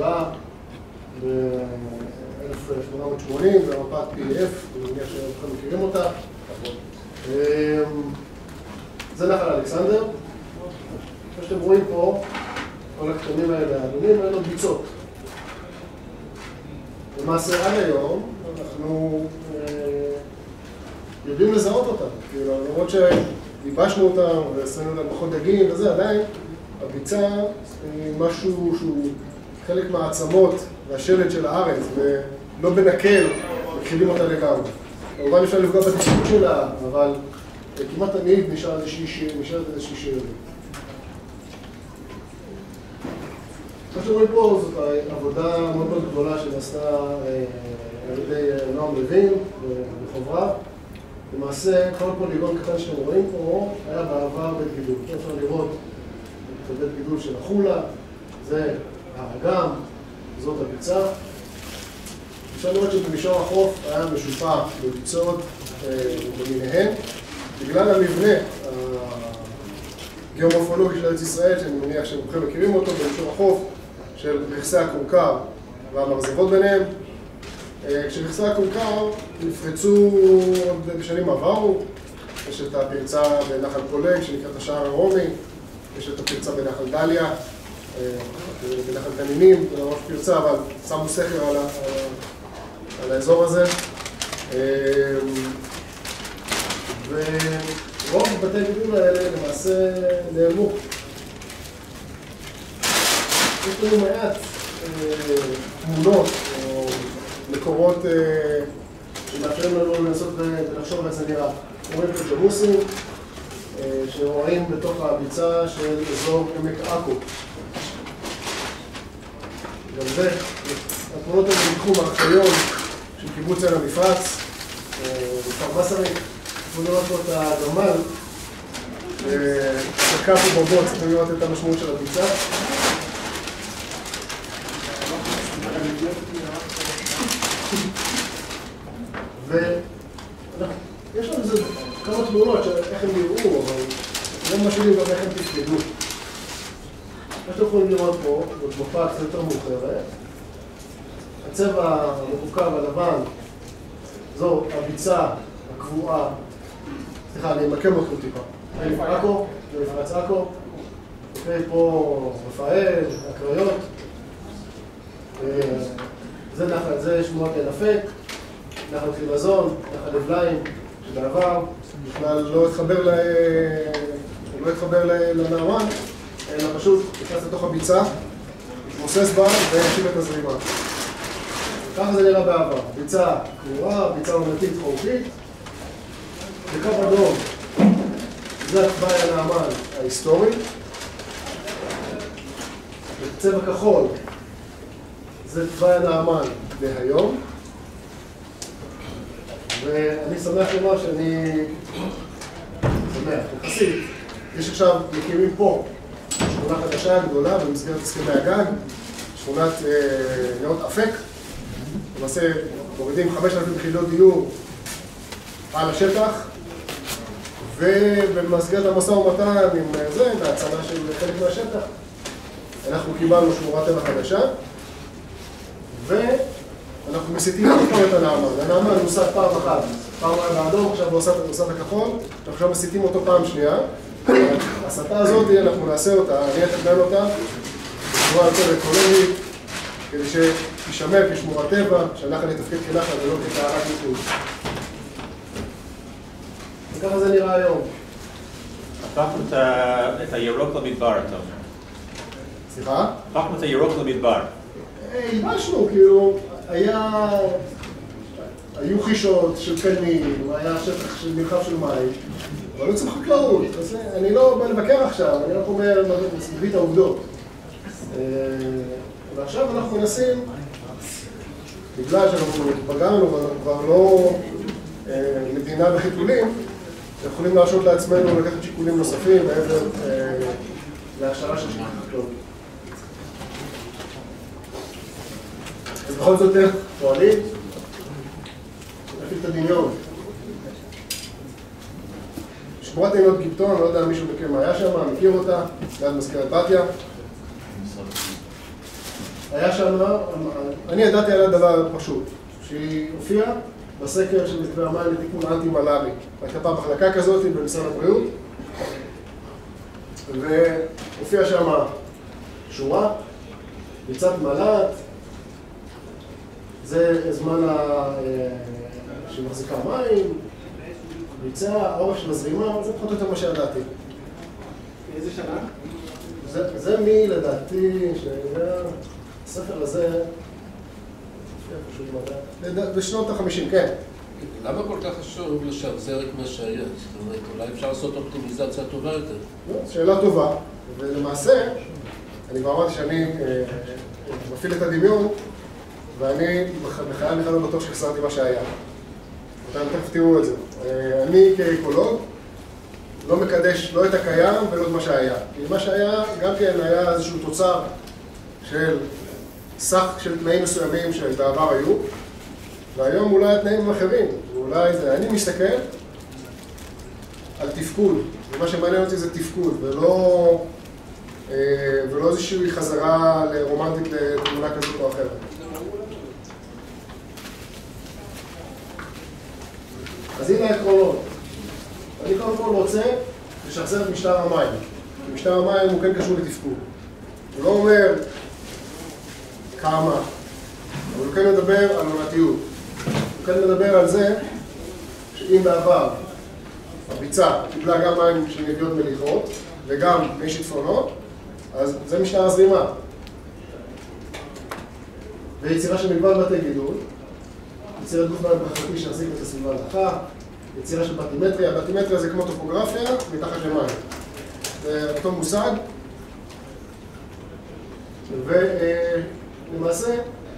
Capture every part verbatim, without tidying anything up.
נראה ב-אלף שמונה מאות שמונים, במפת פי אף, אני מניח שאתם מכירים אותה. זה נחל אלכסנדר. כמו שאתם רואים פה, כל הקטנים האלה, האדומים, האלה ביצות. למעשה עד היום אנחנו יודעים לזהות אותם, למרות שליבשנו אותם ועשינו אותם פחות דגים וזה, עדיין הביצה היא משהו שהוא חלק מהעצמות והשלד של הארץ, ולא בנקל מכילים אותה לגמרי. כמובן אפשר לפגוע בתקשורת שלה, אבל כמעט תמיד נשאר איזושהי שאלה. מה שרואים פה זאת עבודה מאוד מאוד גדולה שנעשתה על ידי נועם לוין בחוברה. למעשה, כל פוליגון קטן שאתם רואים פה היה בעבר בית גידול. אפשר לראות את בית גידול של החולה, זה האגם, זאת הביצה. אפשר לראות שבמישור החוף היה משופע בביצות למיניהן. בגלל המבנה הגיאומורפולוגי של ארץ ישראל, שאני מניח שרובכם מכירים אותו, במישור החוף של רכסי הכורכר והמרזבות ביניהם. כשרכסי הכורכר נפרצו עוד בשנים עברו, יש את הפרצה בנחל פולג שנקראת השער הרומי, יש את הפרצה בנחל דליה, בנחל תנינים, זה ממש פרצה, אבל שמו סכר על, על האזור הזה. ורוב בתי גידול האלה למעשה נעלמו. יש לנו מעט תמונות או מקורות שמאפשרים לנו לנסות ולחשוב איך זה נראה. רואים את הג'מוסים שרואים בתוך הביצה של אזור עמק עכו. גם זה, התמונות האלה ניקחו מהארכיון של קיבוץ עין המפרץ, בכפר מסריק. אנחנו נראות פה את הגמל, שקע פה בבוץ, צריכים לראות את המשמעות של הביצה. ויש לנו איזה כמה תמונות שאיך הם נראו, אבל לא משאירים גם איך הם תפקדו. מה שאתם יכולים לראות פה, זאת מפה קצת יותר מאוחרת. הצבע המקווקו הלבן, זו הביצה הקבועה. סליחה, אני אמקם אתכם טיפה. זה עכו, זה מפרץ עכו. פה רפאל, הקריות. זה נחל, זה שמורת עין אפק, נחל חילזון, נחל אבליים, שבעבר בכלל לא התחבר לא התחבר לנעמן, אלא פשוט נכנס לתוך הביצה, התמוסס בה והשיב את הזרימה. ככה זה נראה בעבר, ביצה קבועה, ביצה עונתית חורפית, בקו אדום זה התוואי הנעמן ההיסטורי, בצבע כחול זה תוואי הנעמן להיום, ואני שמח לומר שאני שמח, יחסית. יש עכשיו, מקימים פה שכונה חדשה גדולה במסגרת הסכמי הגג, שכונת נאות אפק. למעשה מורידים חמשת אלפים יחידות דיור על השטח, ובמסגרת המשא ומתן עם זה, בהצעה של חלק מהשטח, אנחנו קיבלנו שמורת טבע חדשה, ואנחנו מסיתים את הנעמן. הנעמן נוסד פעם אחת, פעם היה באדום, עכשיו הוא עושה את הכחול, אנחנו עכשיו מסיתים אותו פעם שנייה. ההסתה הזאת, אנחנו נעשה אותה, אני אתכנן אותה, בצורה יותר אקולוגית, כדי שתישמר כשמורת טבע, שהנחל יתפקד כנחל ולא כטהרת ניחוש. וככה זה נראה היום. הפכנו את הירוק למדבר, אתה אומר. סליחה? הפכנו את הירוק למדבר. ייבשנו, כאילו, היה... היו חישות של קנים, היה שטח של מרחב של מים, אבל לא צריך חקלאות. אני לא בא לבקר עכשיו, אני רק אומר, מביא את העובדות. ועכשיו אנחנו מנסים, בגלל שאנחנו התפגרנו ואנחנו כבר לא מדינה בחיתולים, יכולים להרשות לעצמנו לקחת שיקולים נוספים מעבר להשארה של שטח חקלאות. אז בכל זאת איך פועלים, נפיק את הדמיון. שמורת עינות גיבטון, אני לא יודע אם מישהו מכיר מה היה שם, מכיר אותה, ליד מזכרת בתיה. היה שם, אני ידעתי על הדבר פשוט, שהיא הופיעה בסקר של מתווה המים לתיקון אנטי-מלארי. הייתה פעם מחלקה כזאת במשרד הבריאות, והופיעה שם שורה, ביצת מל"ט, זה זמן שהיא מחזיקה מים, ביצה, האורך של הזרימה, זה פחות או יותר מה שידעתי. איזה שנה? זה, זה מי לדעתי, הספר הזה, בשנות ה-חמישים, כן. למה כל כך חשוב לשחזר את מה שהיה? זאת אומרת, אולי אפשר לעשות אופטימיזציה טובה יותר. שאלה טובה, ולמעשה, אני כבר אמרתי שאני מפעיל את הדמיון, ואני בחייל בכלל לא בטוח שחסרתי מה שהיה. אתם תכף תראו את זה. אני כאקולוג לא מקדש לא את הקיים ולא את מה שהיה. כי מה שהיה גם כן היה איזשהו תוצר של סך של תנאים מסוימים שבעבר היו, והיום אולי התנאים הם אחרים. ואולי זה, אני מסתכל על תפקוד, ומה שמעניין אותי זה תפקוד, ולא, ולא איזושהי חזרה לרומנטית לתמונה כזאת או אחרת. אז הנה העקרונות. אני קודם כל רוצה לשחזר את משטר המים. משטר המים הוא כן קשור לתפקוד. הוא לא אומר כמה, אבל הוא כן מדבר על עונתיות. הוא כן מדבר על זה שאם בעבר הביצה קיבלה גם מים של נביעות מליחות וגם מי שיטפונות, אז זה משטר הזרימה. ויצירה של מגוון בתי גידול, יצירת גוף מים פרחתי שיחזיק את הסביבה הנחה, יצירה של בטימטריה. בטימטריה זה כמו טופוגרפיה מתחת למים. זה אותו מושג. ולמעשה,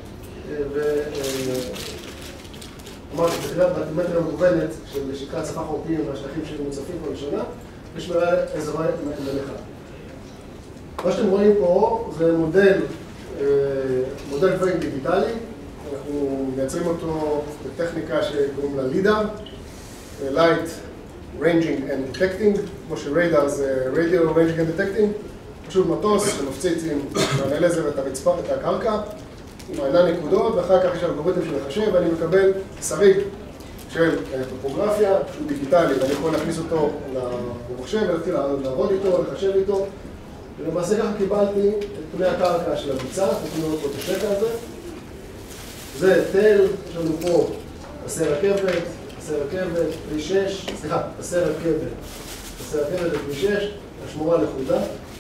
אמרתי, בתחילת בטימטריה מגוונת של שטחי הצפה חורפיים והשטחים שמוצפים כל שנה, ושמירה אזורי מלאכה. מה שאתם רואים פה זה מודל, מודל פייק דיגיטלי. אנחנו מייצרים אותו בטכניקה שקוראים לה לידאר, Light Ranging and Detecting, כמו שריידר זה Radio Ranging and Detecting, פשוט מטוס שמפציץ עם מענה לזר את הרצפה, את הקרקע, עם העיניים נקודות, ואחר כך יש אלגוריתם של לחשב, ואני מקבל שריד של טופוגרפיה, שהוא דיגיטלי, ואני יכול להכניס אותו למחשב ולהתחיל לעבוד איתו, לחשב איתו, ולמעשה ככה קיבלתי את פני הקרקע של הביצה, תקנו לו פה את השקע הזה. זה תל, יש לנו פה פסי רכבת, פסי רכבת, כביש שש, סליחה, פסי רכבת, פסי רכבת וכביש שש, השמורה לחודה.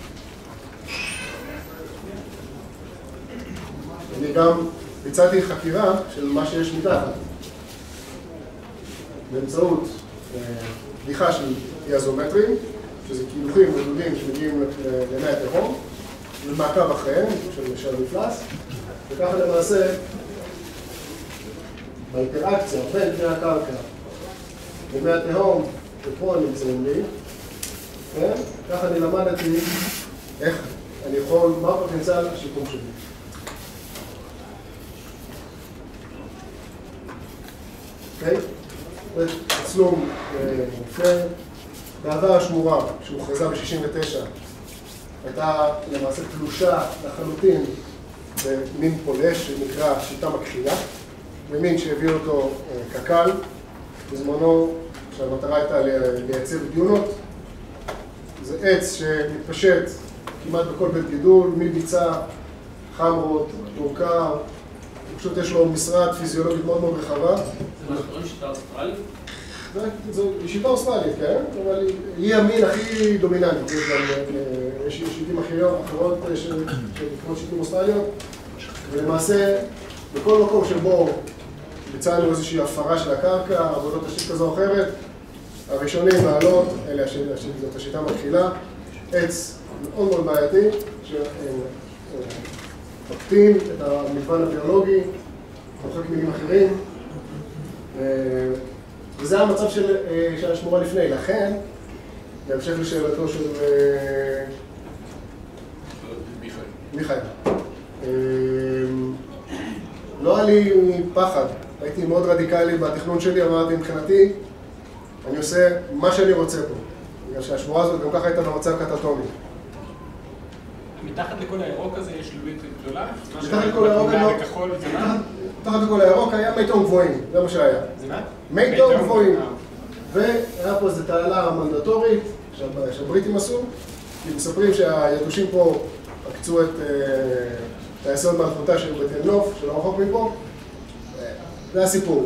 אני גם ביצעתי חקירה של מה שיש מתחת, באמצעות בדיחה של פיאזומטרים, שזה קילוחים ודודים שמגיעים למי התהום, ומעקב אחריהם של המפלס, וככה למעשה באינטראקציה בין פני הקרקע למי התהום שפה נמצאים לי, כן? ככה אני למדתי איך אני יכול, מה הפוטנציאל השיקום שלי. אוקיי? זה צלום לפני. בעבר השמורה שהוכרזה ב-שישים ותשע הייתה למעשה תלושה לחלוטין במין פולש שנקרא שיטה מכחילה, במין שהביא אותו קק"ל, בזמנו שהמטרה הייתה לייצר דיונות. זה עץ שמתפשט כמעט בכל בית גידול, מביצה, חמרות, תורקר, פשוט יש לו משרד פיזיולוגית מאוד מאוד רחבה. זה מה שקוראים שיטה אוסטרלית? זו שיטה אוסטרלית, כן? אבל היא המין הכי דומיננטית. יש שיטים אחרות שנקראות שיטים אוסטרליות, ולמעשה בכל מקום שבו ביצענו איזושהי הפרה של הקרקע, עבודות תשתית כזו או אחרת, הראשונים לעלות, אלה זאת השיטה מתחילה, עץ מאוד מאוד בעייתי, שמקטין את המגוון הביולוגי, מוחק מינים אחרים, וזה המצב של השמורה לפני. לכן, בהמשך לשאלתו של מיכאל, לא היה לי פחד, הייתי מאוד רדיקלי בתכנון שלי, אמרתי מבחינתי, אני עושה מה שאני רוצה פה, בגלל שהשמורה הזאת גם ככה הייתה במצב קטטומי. מתחת לכל הירוק הזה יש לולית גדולה? מתחת לכל הירוק היה... בכחול זה מה? מתחת לכל הירוק היה מי תהום גבוהים, זה מה שהיה. זה מה? מי תהום גבוהים. והיה פה איזו תעלה מנדטורית שהבריטים עשו, כי מספרים שהיתושים פה עקצו את היסוד מהלכותה של בית אל נוף, שלא רחוק מפה. זה הסיפור.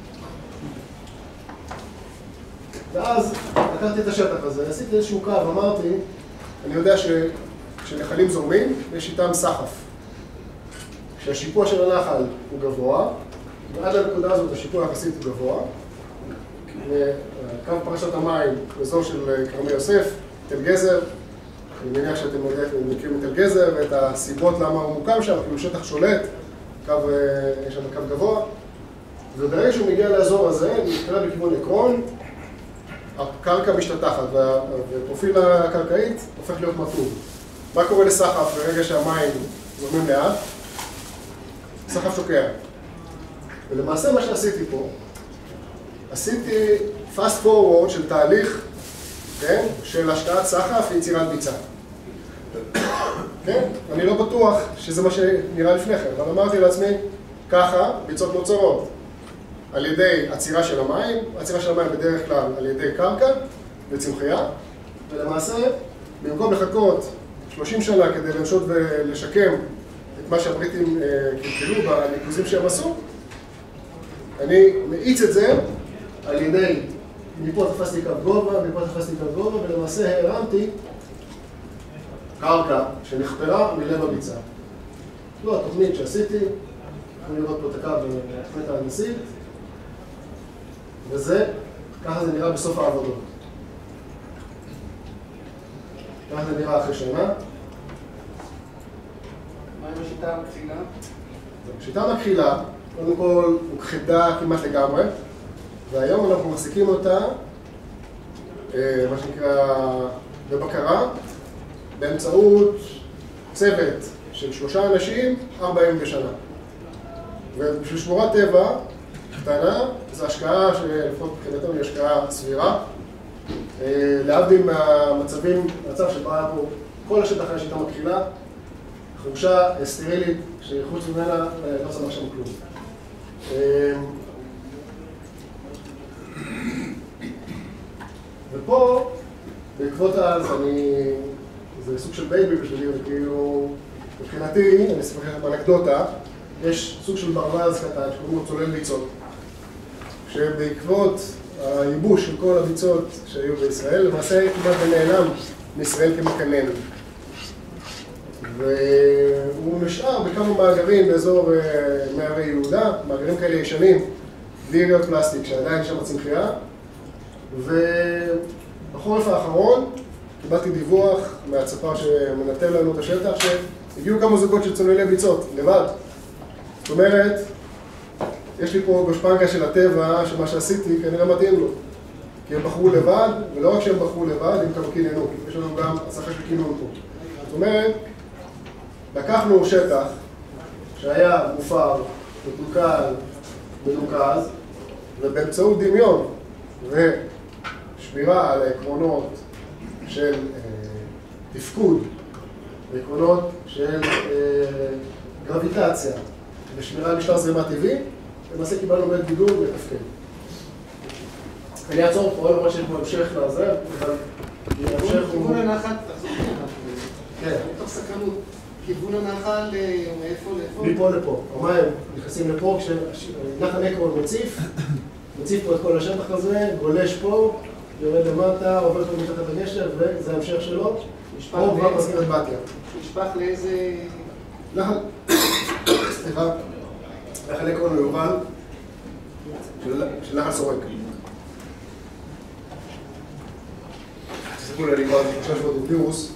ואז לקחתי את השטח הזה, עשיתי איזשהו קו, אמרתי, אני יודע שכשנחלים זורמים, יש איתם סחף. כשהשיפוע של הנחל הוא גבוה, ועד לנקודה הזאת השיפוע יחסית הוא גבוה, וקו פרשת המים, באזור של כרמי יוסף, תל גזר, אני מניח שאתם מכירים את תל גזר ואת הסיבות למה הוא מוקם שם, כאילו שטח שולט, קו, יש שם קו גבוה, וברגע שהוא מגיע לאזור הזה, נתקרב לכיוון עקרון, הקרקע משתטחת והפרופיל הקרקעית הופך להיות מתון. מה קורה לסחף ברגע שהמים זורמים לאט? סחף שוקע. ולמעשה מה שעשיתי פה, עשיתי fast forward של תהליך, כן? של השקעת סחף ויצירת ביצה. כן? אני לא בטוח שזה מה שנראה לפני כן, אבל אמרתי לעצמי, ככה ביצות נוצרות. על ידי עצירה של המים, עצירה של המים בדרך כלל על ידי קרקע וצמחייה, ולמעשה, במקום לחכות שלושים שנה כדי לנסות ולשקם את מה שהבריטים קלקלו בניקוזים שהם עשו, אני מאיץ את זה על ידי, מפה תפסתי קו גובה, מפה תפסתי קו גובה, ולמעשה הרמתי קרקע שנחפרה מלב הביצה. זו התוכנית שעשיתי, יכולים לראות פה את הקו בתוכנית ההנדסית, וזה, ככה זה נראה בסוף העבודות. ככה זה נראה אחרי שנה. מה עם השיטה המכחילה? השיטה המכחילה, קודם כל, הוכחדה כמעט לגמרי, והיום אנחנו מחזיקים אותה, מה שנקרא, בבקרה, באמצעות צוות של שלושה אנשים, ארבע ימים בשנה. ובשביל שמורת טבע קטנה, זו השקעה שלפחות מבחינתנו היא השקעה סבירה. להבדיל מהמצבים, מצב שבה היה פה כל השטח היה שיטה מכחילה, חורשה סטרילית שחוץ ממנה לא צמח שם כלום. ופה, בעקבות אז, אני... זה סוג של בייבי בשבילי, וכאילו, מבחינתי, אני אספר לכם אנקדוטה, יש סוג של ברווז קטן שקוראים לו צולל ביצות, שבעקבות הייבוש של כל הביצות שהיו בישראל, למעשה כמעט נעלם מישראל כמקנן. והוא נשאר בכמה מאגרים באזור מערי יהודה, מאגרים כאלה ישנים, בלי יריות פלסטיק, שעדיין שם הצמחייה. ובחורף האחרון קיבלתי דיווח מהצפר שמנתב לנו את השטח, שהגיעו כמה זוגות של צוללי ביצות, לבד. זאת אומרת, יש לי פה גושפנקה של הטבע, שמה שעשיתי כנראה מתאים לו. כי הם בחרו לבד, ולא רק שהם בחרו לבד, הם גם קיננו. יש לנו גם הצלחה של קינון פה. זאת אומרת, לקחנו שטח שהיה מופר, מקולקל, מנוקז, ובאמצעות דמיון ושמירה על העקרונות של אה, תפקוד, העקרונות של אה, גרביטציה ושמירה על משטר זרימה טבעי, למעשה קיבלנו בית גידול לתפקד. אני אעצור פה, למרות שיש פה המשך לזה, אבל המשך הוא... כיוון הנחל, תחזור לנחל. כן. מתוך סקרנות, כיוון הנחל מאיפה לאיפה? מפה לפה. המים נכנסים לפה, כשנחל עקרון מציף, מציף פה את כל השטח הזה, גולש פה, יורד למטה, עובר פה מתחת הגשר, וזה ההמשך שלו. פה כבר מזכיר את בתיה. נשפך לאיזה... נחל... סליחה. נחל עקרון הוא יובל של נחל סורק. תסתכלו לי כבר שלושה שבועות אוקלירוס.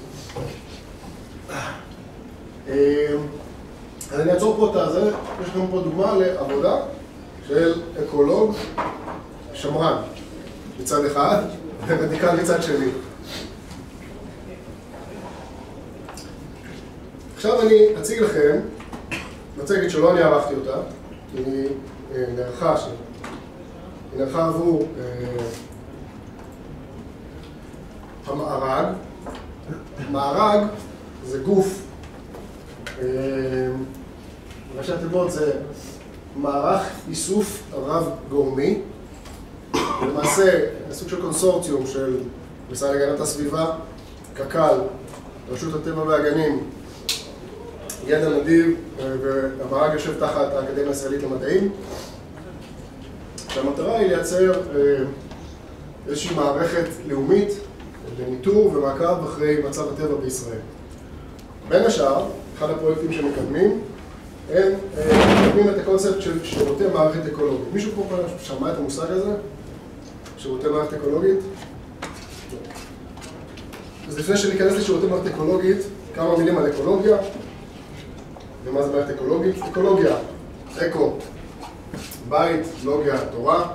אז אני אעצור פה את זה, יש לכם פה דוגמה לעבודה של אקולוג שמרן מצד אחד ורדיקל מצד שני. עכשיו אני אציג לכם מצגת שלא אני ערכתי אותה, כי היא נערכה, היא נערכה עבור המארג. מארג זה גוף ראשי התיבות זה מערך איסוף רב גורמי, למעשה סוג של קונסורציום של משרד להגנת הסביבה, קק"ל, רשות הטבע והגנים, ידע נדיב, והמארג יושב תחת האקדמיה הישראלית למדעים. שהמטרה היא לייצר איזושהי מערכת לאומית לניטור ומעקב אחרי מצב הטבע בישראל. בין השאר, אחד הפרויקטים שמקדמים, הם מקדמים את הקונספט של שירותי מערכת אקולוגית. מישהו פה כבר שמע את המושג הזה? שירותי מערכת אקולוגית? אז לפני שניכנס לשירותי מערכת אקולוגית, כמה מילים על אקולוגיה. ומה זה מערכת אקולוגית? אקולוגיה, אקו, בית, לוגיה, תורה.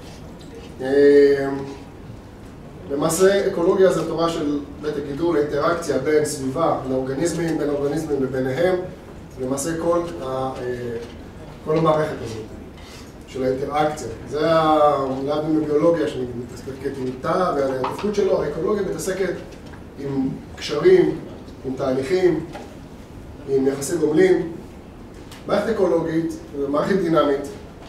למעשה, אקולוגיה זה תורה של בית הגידול, האינטראקציה בין סביבה לאורגניזמים, בין אורגניזמים וביניהם. למעשה כל, ה, כל המערכת הזאת של האינטראקציה. זה למדנו מביולוגיה שמתעסקת עם תא והתפקוד שלו. האקולוגיה מתעסקת עם קשרים, עם תהליכים, עם יחסי גומלין. מערכת אקולוגית, מערכת דינמית.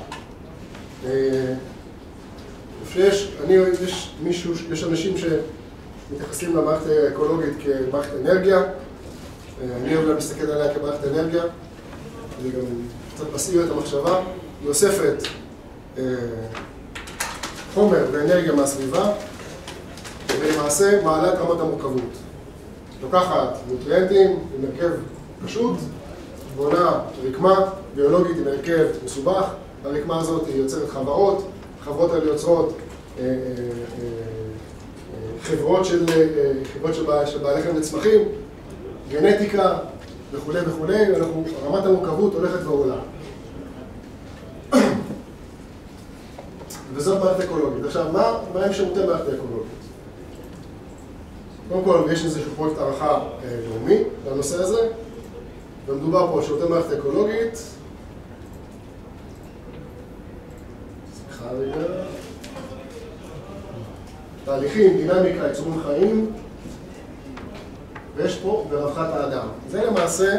יש, אני, יש מישהו, יש אנשים שמתייחסים למערכת האקולוגית כמערכת אנרגיה. אני אוהב להסתכל עליה כמערכת אנרגיה. זה גם קצת מסעיר את המחשבה. היא אוספת אה, חומר ואנרגיה מהסביבה, ולמעשה מעלה את רמת המורכבות. לוקחת נוטריאנטים עם הרכב פשוט, בונה רקמה ביולוגית עם הרכב מסובך. הרקמה הזאת היא יוצרת חברות, החברות האלה יוצרות אה, אה, אה, חברות של, אה, חברות של, של בעלי חיים לצמחים, גנטיקה וכו' וכו', ואנחנו, רמת המורכבות הולכת ועולה. וזאת מערכת אקולוגית. עכשיו, מה, מה הם שירותי מערכת אקולוגית? קודם כל, יש איזשהו פרויקט הערכה אה, לאומי לנושא הזה, ומדובר פה על שירותי מערכת אקולוגית. סליחה רגע. תהליכים, דינמיקה, יצורים חיים, ויש פה ברווחת האדם. זה למעשה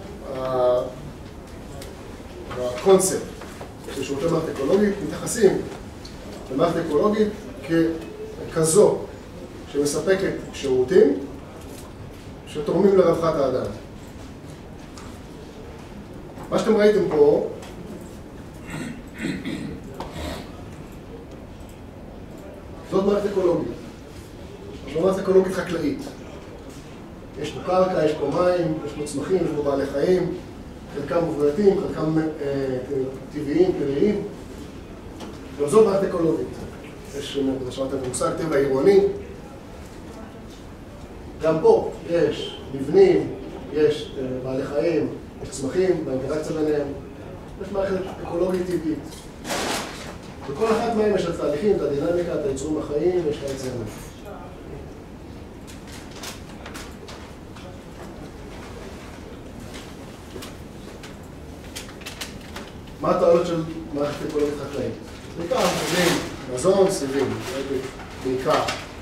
הקונספט של שירותי מערכת אקולוגית. מתייחסים למערכת אקולוגית ככזו שמספקת שירותים שתורמים לרווחת האדם. מה שאתם ראיתם פה זאת מערכת אקולוגית. זאת מערכת אקולוגית חקלאית. יש פה קרקע, יש פה מים, יש פה צמחים, יש פה בעלי חיים, חלקם מובלטים, חלקם אה, טבעיים, פראיים. גם זו מערכת אקולוגית. יש, שמעתם את המושג טבע עירוני. גם פה יש מבנים, יש אה, בעלי חיים, יש צמחים, באינטראקציה ביניהם. יש מערכת אקולוגית טבעית. וכל אחת מהם יש את התהליכים, את הדינמיקה, את היצורים החיים, יש לה את זה. מה התועלות של מערכת אקולוגית חקלאית? בעיקר אנחנו חושבים מזון, סיבים, בעיקר.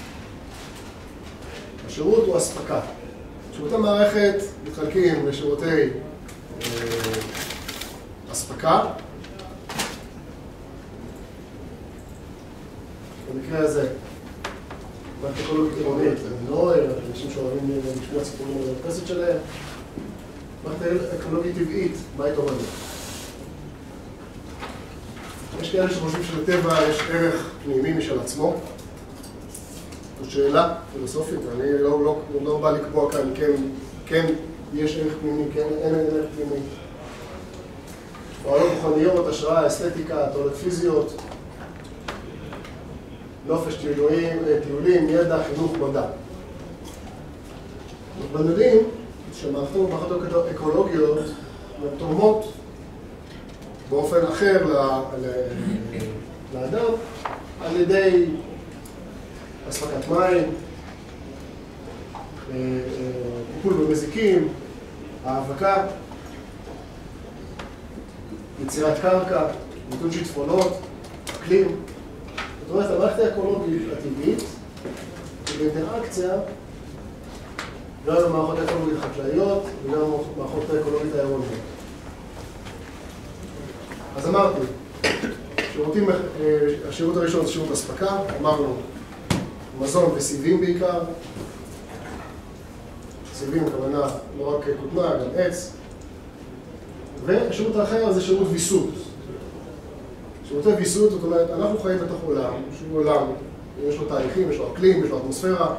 השירות הוא אספקה. שירותי מערכת מתחלקים לשירותי אה, אספקה. במקרה הזה, מערכת אקולוגית עירונית, לא אנשים שאוהבים לשמוע סיפורים על המדפסת שלהם. מערכת אקולוגית טבעית, מה היא תורמת? יש כאלה שחושבים שלטבע יש ערך פנימי משל עצמו. זו שאלה פילוסופית, אני לא, לא, לא בא לקבוע כאן, כן, כן יש ערך פנימי, כן אין ערך פנימי. פועלות רוחניות, השראה, אסתטיקה, תועלות פיזיות, נופש, טיולים, טיולים, ידע, חינוך, מדע. אנחנו יודעים שמערכות אקולוגיות הן תורמות באופן אחר לאדם על ידי אספקת מים, טיפול במזיקים, האבקה, יצירת קרקע, מיתון שיטפונות, אקלים. זאת אומרת, המערכת האקולוגית הטבעית היא באינטראקציה גם במערכות האקולוגית החקלאיות וגם במערכות האקולוגית העירוניות. אז אמרתי, שירותים, השירות הראשון זה שירות אספקה, אמרנו מזון וסיבים בעיקר. סיבים הכוונה לא רק כותנה, גם עץ. והשירות האחר זה שירות ויסות. שירותי ויסות, זאת אומרת, אנחנו חיים בתוך עולם, שהוא עולם, יש לו תהליכים, יש לו אקלים, יש לו אטמוספירה,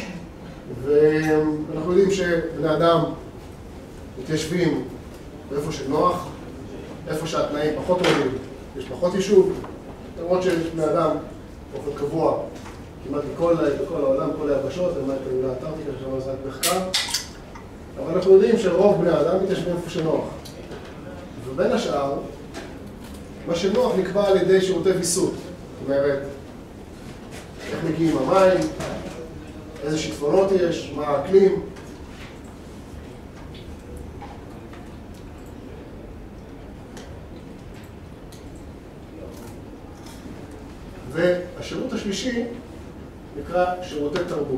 ואנחנו יודעים שבני אדם מתיישבים באיפה שנוח, איפה שהתנאים פחות טובים, יש פחות יישוב, למרות שיש בני אדם באופן קבוע, כמעט בכל, בכל העולם, כל היבשות, למעט פעולה אנטארקטיקה, שם זה רק מחקר, אבל אנחנו יודעים שרוב בני האדם מתיישבים איפה שנוח. ובין השאר, מה שנוח נקבע על ידי שירותי ויסות. זאת אומרת, איך מגיעים המים, איזה שיטפונות יש, מה האקלים. והשירות השלישי נקרא שירותי תרבות.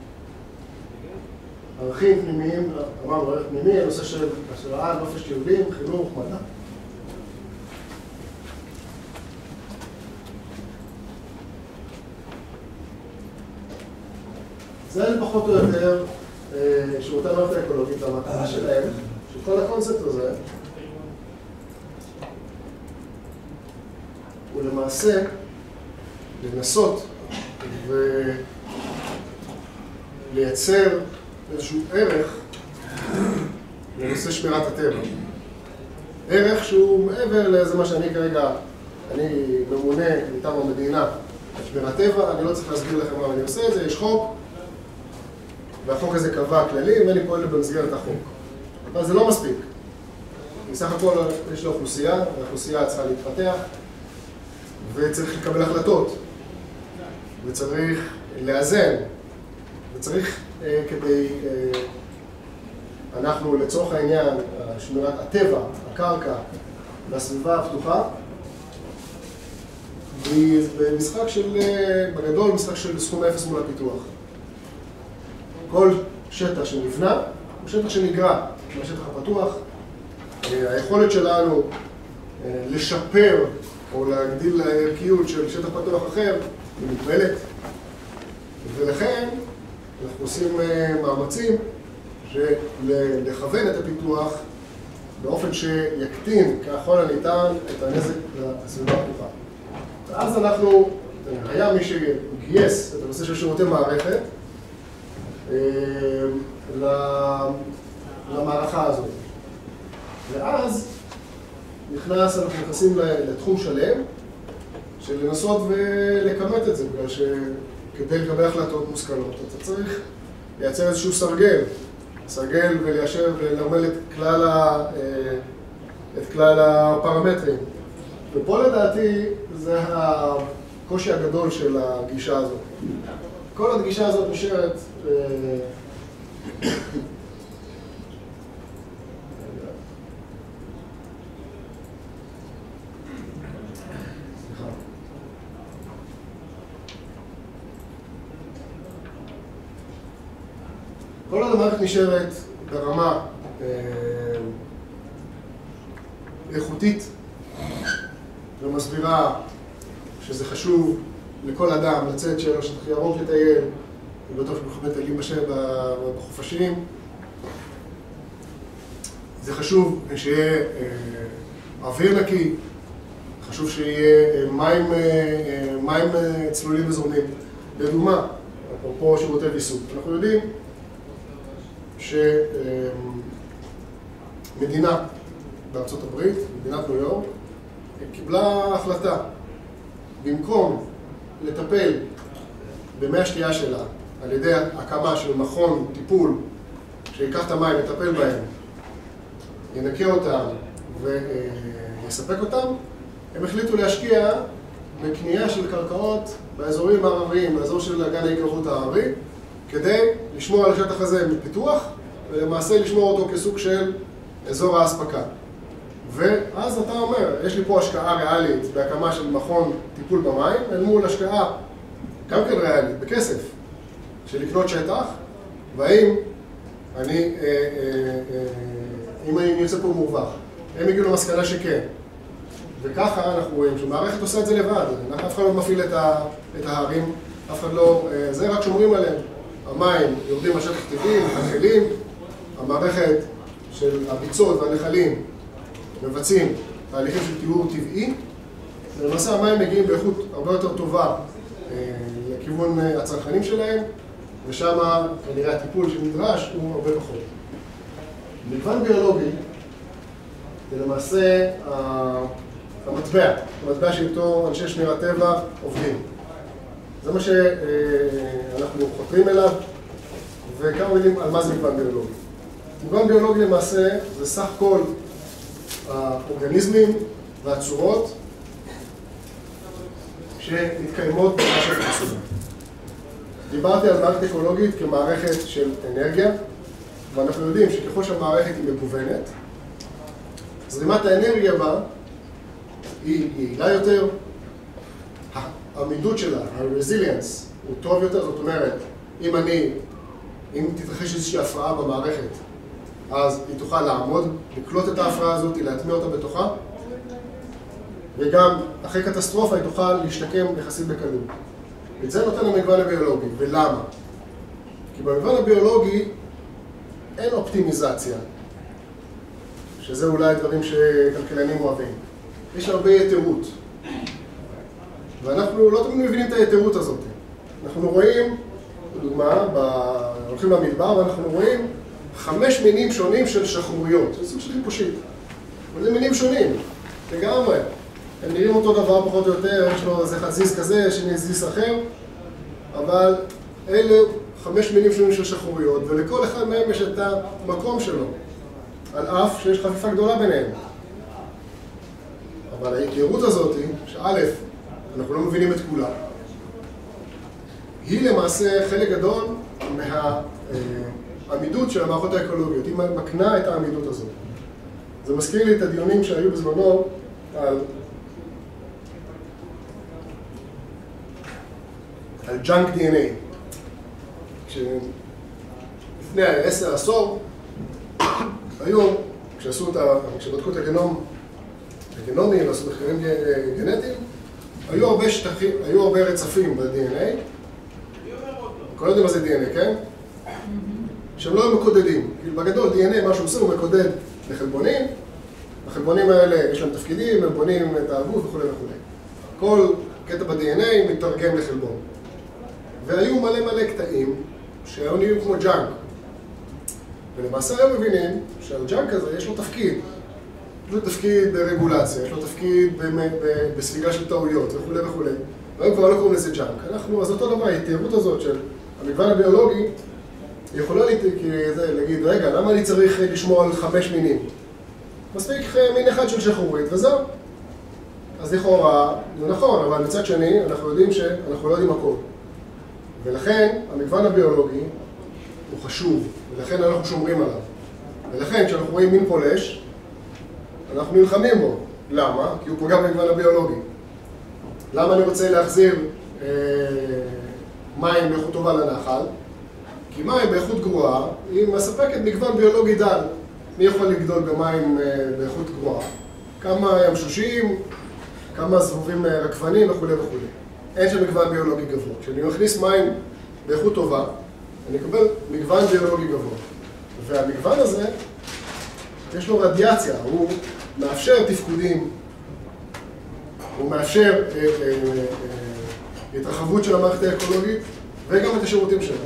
ערכים פנימיים, אמרנו ערך פנימי, הנושא של השראה, נופש יהודים, חינוך, מדע. זה פחות או יותר שירותי המערכת האקולוגית, והמטרה שלהם, של כל הקונספט הזה, הוא למעשה לנסות ולייצר איזשהו ערך לנושא שמירת הטבע. ערך שהוא מעבר לזה מה שאני כרגע, אני ממונה מטעם המדינה שמירת טבע, אני לא צריך להסביר לכם מה אני עושה את זה, יש חוק, והחוק הזה קבע כללים ואני פועל במסגרת החוק. אבל זה לא מספיק. בסך הכל יש לו אוכלוסייה, והאוכלוסייה צריכה להתפתח, וצריך לקבל החלטות, וצריך לאזן, וצריך אה, כדי, אה, אנחנו לצורך העניין, שמירת הטבע, הקרקע והסביבה הפתוחה, במשחק של, בגדול, משחק של סכום אפס מול הפיתוח. כל שטח שנבנה הוא שטח שנגרע מהשטח הפתוח. היכולת שלנו לשפר או להגדיל לערכיות של שטח פתוח אחר היא מוגבלת, ולכן אנחנו עושים מאמצים לכוון את הפיתוח באופן שיקטין ככל הניתן את הנזק לסביבה הפתוחה. ואז אנחנו, היה מי שגייס את הנושא של שירותי מערכת למערכה הזאת. ואז נכנס, אנחנו נכנסים לתחום שלם של לנסות ולכמת את זה, בגלל שכדי לקבל החלטות מושכלות אתה צריך לייצר איזשהו סרגל, סרגל וליישר ולנרמל את כלל, ה, את כלל הפרמטרים. ופה לדעתי זה הקושי הגדול של הגישה הזאת. כל הגישה הזאת נשארת כל עוד המערכת נשארת ברמה אה, איכותית ומסבירה שזה חשוב לכל אדם לצאת שיהיה לו שטח ירוק לטייל, ובטוח שאנחנו מטיילים בחופשים. זה חשוב שיהיה אה, אוויר נקי, חשוב שיהיה מים, אה, מים צלולים וזורמים. לדוגמה, אפרופו שירותי ויסות, אנחנו יודעים שמדינה בארצות הברית, מדינת ניו יורק, קיבלה החלטה במקום לטפל במי השתייה שלה על ידי הקמה של מכון טיפול שיקח את המים, יטפל בהם, ינקה אותם ויספק אותם, הם החליטו להשקיע בקנייה של קרקעות באזורים הערביים, באזור של אגן ההיקוות הערבי, כדי לשמור על השטח הזה מפיתוח, ולמעשה לשמור אותו כסוג של אזור האספקה. ואז אתה אומר, יש לי פה השקעה ריאלית בהקמה של מכון טיפול במים, אל מול השקעה גם כן ריאלית, בכסף, של לקנות שטח, והאם אני, אם אני יוצא פה מורווח, הם הגיעו למסקנה שכן. וככה אנחנו רואים שמערכת עושה את זה לבד, אף אחד לא מפעיל את ההרים, אף אחד לא, זה רק שומרים עליהם. המים יורדים על שטח טבעי, מחלחלים, המערכת של הביצות והנחלים מבצעים תהליכים של טיהור טבעי, ולמעשה המים מגיעים באיכות הרבה יותר טובה לכיוון הצרכנים שלהם, ושם כנראה הטיפול שנדרש הוא הרבה פחות. מגוון ביולוגי זה למעשה המטבע, המטבע שאיתו אנשי שמירת טבע עובדים. זה מה שאנחנו חותרים אליו, וכמה מילים על מה זה מגוון ביולוגי. מגוון ביולוגי למעשה זה סך כל האורגניזמים והצורות שמתקיימות במשך עצמו. דיברתי על מערכת אקולוגית כמערכת של אנרגיה, ואנחנו יודעים שככל שהמערכת היא מגוונת, זרימת האנרגיה בה היא יעילה יותר, העמידות שלה, ה-resilience, הוא טוב יותר, זאת אומרת, אם אני, אם תתרחש איזושהי הפרעה במערכת, אז היא תוכל לעמוד, לקלוט את ההפרעה הזאת, להטמיע אותה בתוכה, וגם אחרי קטסטרופה היא תוכל להשתקם יחסית בקלות. את זה נותן המגוון הביולוגי, ולמה? כי במגוון הביולוגי אין אופטימיזציה, שזה אולי דברים שכלכלנים אוהבים. יש הרבה יתירות, ואנחנו לא תמיד מבינים את היתירות הזאת. אנחנו רואים, לדוגמה, הולכים למדבר ואנחנו רואים חמש מינים שונים של שחרוריות, זה סוג של חיפושית. אבל זה מינים שונים, לגמרי. הם נראים אותו דבר פחות או יותר, יש לו איזה חזיז כזה, שני זיז אחר, אבל אלה חמש מינים שונים של שחרוריות, ולכל אחד מהם יש את המקום שלו, על אף שיש חפיפה גדולה ביניהם. אבל ההיכרות הזאת, שא', אנחנו לא מבינים את כולה, היא למעשה חלק גדול מהעמידות של המערכות האקולוגיות, היא מקנה את העמידות הזאת. זה מזכיר לי את הדיונים שהיו בזמנו על על ג'אנק די אן איי. לפני עשר עשור, היום, כשעשו את ה... כשבדקו את הגנום, הגנומי, ועשו מחקרים גנטיים, היו הרבה שטחים, היו הרבה רצפים ב-די אן איי. כל יודעים מה זה די אן איי, כן? שהם לא היו מקודדים. בגדול, די אן איי, מה שהוא עושה, הוא מקודד לחלבונים. החלבונים האלה, יש להם תפקידים, הם בונים את הגוף וכו' וכו'. כל קטע ב-די אן איי מתרגם לחלבון. והיו מלא מלא קטעים שהיו נהיים כמו ג'אנק. ולמעשה היום מבינים שהג'אנק הזה יש לו תפקיד. יש לו תפקיד ברגולציה, יש לו תפקיד בספיגה של טעויות וכו' וכו'. והיום כבר לא קוראים לזה ג'אנק. אנחנו, אז אותו דבר, ההתיירות הזאת של המגוון הביולוגי, יכולה להגיד, רגע, למה אני צריך לשמור על חמש מינים? מספיק מין אחד של שחרורית וזהו. אז לכאורה, זה נכון, אבל מצד שני, אנחנו יודעים שאנחנו לא יודעים הכל. ולכן, המגוון הביולוגי הוא חשוב, ולכן אנחנו שומרים עליו. ולכן, כשאנחנו רואים מין פולש, אנחנו נלחמים בו. למה? כי הוא פוגע במגוון הביולוגי. למה אני רוצה להחזיר אה, מים באיכות טובה לנחל? כי מים באיכות גרועה היא מספקת מגוון ביולוגי דל. מי יכול לגדול במים אה, באיכות גרועה? כמה ימשושים, כמה זבובים אה, רקפנים וכו' וכו'. אין שם מגוון ביולוגי גבוה. כשאני מכניס מים באיכות טובה, אני אקבל מגוון ביולוגי גבוה. והמגוון הזה, יש לו רדיאציה, הוא מאפשר תפקודים, הוא מאפשר אה, אה, אה, התרחבות של המערכת האקולוגית וגם את השירותים שלה.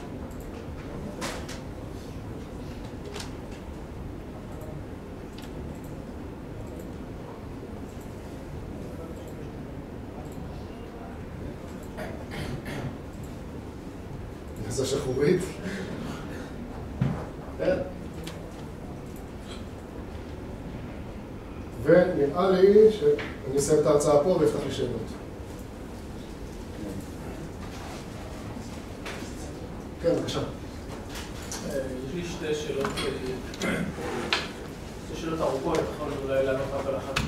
זה שחורית. ונראה לי שאני אסיים את ההרצאה פה ואפתח לי שאלות. כן, בבקשה. יש לי שתי שאלות, שתי שאלות ארוכות, יכול אולי לענות רק על אחת.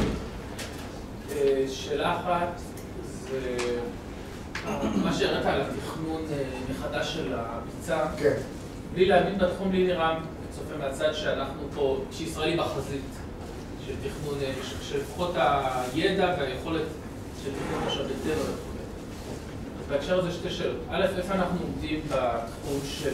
שאלה אחת זה מה שהראית על התכנון מחדש של הביצה. כן. בלי להאמין בתחום, לי נראה צופה מהצד שאנחנו פה, שישראל בחזית של תכנון, שלפחות הידע והיכולת של תכנון משאבי טבע וכו'. אז בהקשר הזה שתי שאלות. א', איפה אנחנו עומדים בתחום של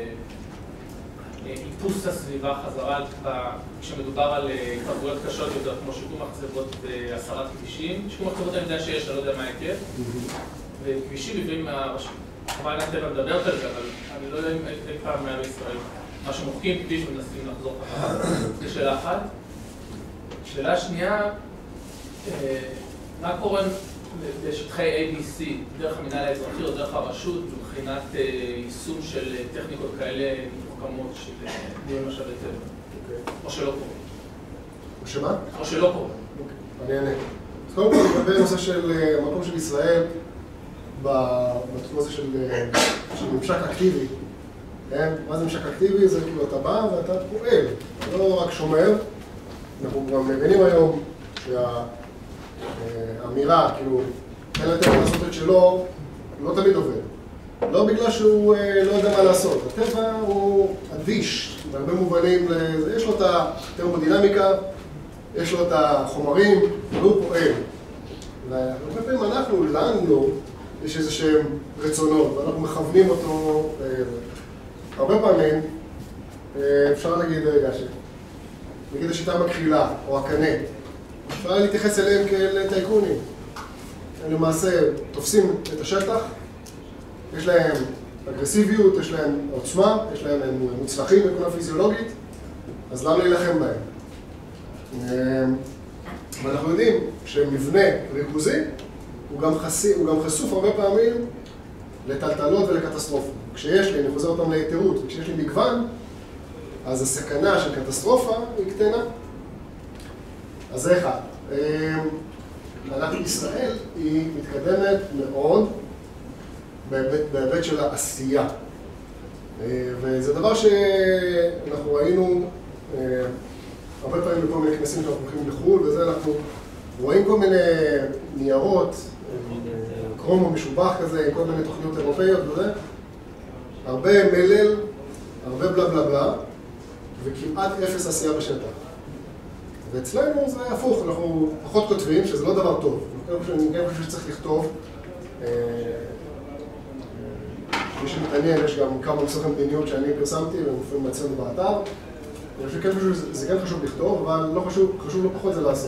איפוס הסביבה חזרה, כשמדובר על התערבויות קשות יותר, כמו שיקום מחצבות והסרת כבישים. שיקום מחצבות אני יודע שיש, אני לא יודע מה ההיקף. וכבישים מביאים מהרשות. חבל הטבע מדברת על זה, אבל אני לא יודע אם אי פעם מעם ישראל. מה שמוחקים כביש ומנסים לחזור חזרה. זו שאלה אחת. שאלה שנייה, מה קורה בשטחי איי בי סי, דרך המינהל האזרחי או דרך הרשות, מבחינת יישום של טכניקות כאלה מתוחכמות של ניהול משאבי טבע? או שלא קורה. או שמה? או שלא קורה. אני אענה. אז קודם כל, לגבי הנושא של המקום של ישראל, בתחום הזה של ממשק אקטיבי, מה זה ממשק אקטיבי? זה כאילו אתה בא ואתה פועל, אתה לא רק שומר. אנחנו גם מבינים היום שהאמירה, כאילו, אין לטבע לעשות את שלו, לא תמיד עובד. לא בגלל שהוא לא יודע מה לעשות. הטבע הוא אדיש, בהרבה מובנים, יש לו את הטרמודינמיקה, יש לו את החומרים, והוא פועל. והרבה פעמים אנחנו, לנו, יש איזה שהם רצונות, ואנחנו מכוונים אותו. הרבה פעמים, אפשר להגיד, רגע, נגיד השיטה מקחילה, או הקנה, אפשר להתייחס אליהם כאל טייקונים. הם למעשה תופסים את השטח, יש להם אגרסיביות, יש להם עוצמה, יש להם הם מוצלחים מבחינה פיזיולוגית, אז למה להילחם בהם? ואנחנו יודעים שמבנה ריכוזי הוא גם, חשי, הוא גם חשוף הרבה פעמים לטלטלות ולקטסטרופות. כשיש לי, אני חוזר אותם ליתירות, וכשיש לי מגוון, אז הסכנה של קטסטרופה היא קטנה. אז זה אחד. אנחנו ישראל היא מתקדמת מאוד בהיבט, בהיבט של העשייה. וזה דבר שאנחנו ראינו הרבה פעמים בכל מיני כנסים שאנחנו הולכים לחו"ל, וזה אנחנו רואים כל מיני ניירות, קרומו משובח כזה, כל מיני תוכניות אירופאיות וזה. הרבה מלל, הרבה בלה בלה בלה, וכמעט אפס עשייה בשטח. ואצלנו זה הפוך, אנחנו פחות כותבים, שזה לא דבר טוב. אני גם חושב שצריך לכתוב. מי שמתעניין, יש גם כמה מסוכי מדיניות שאני פרסמתי, והם מופיעים אצלנו באתר. אני חושב שזה כן חשוב לכתוב, אבל לא חשוב, חשוב לא פחות זה לעשות.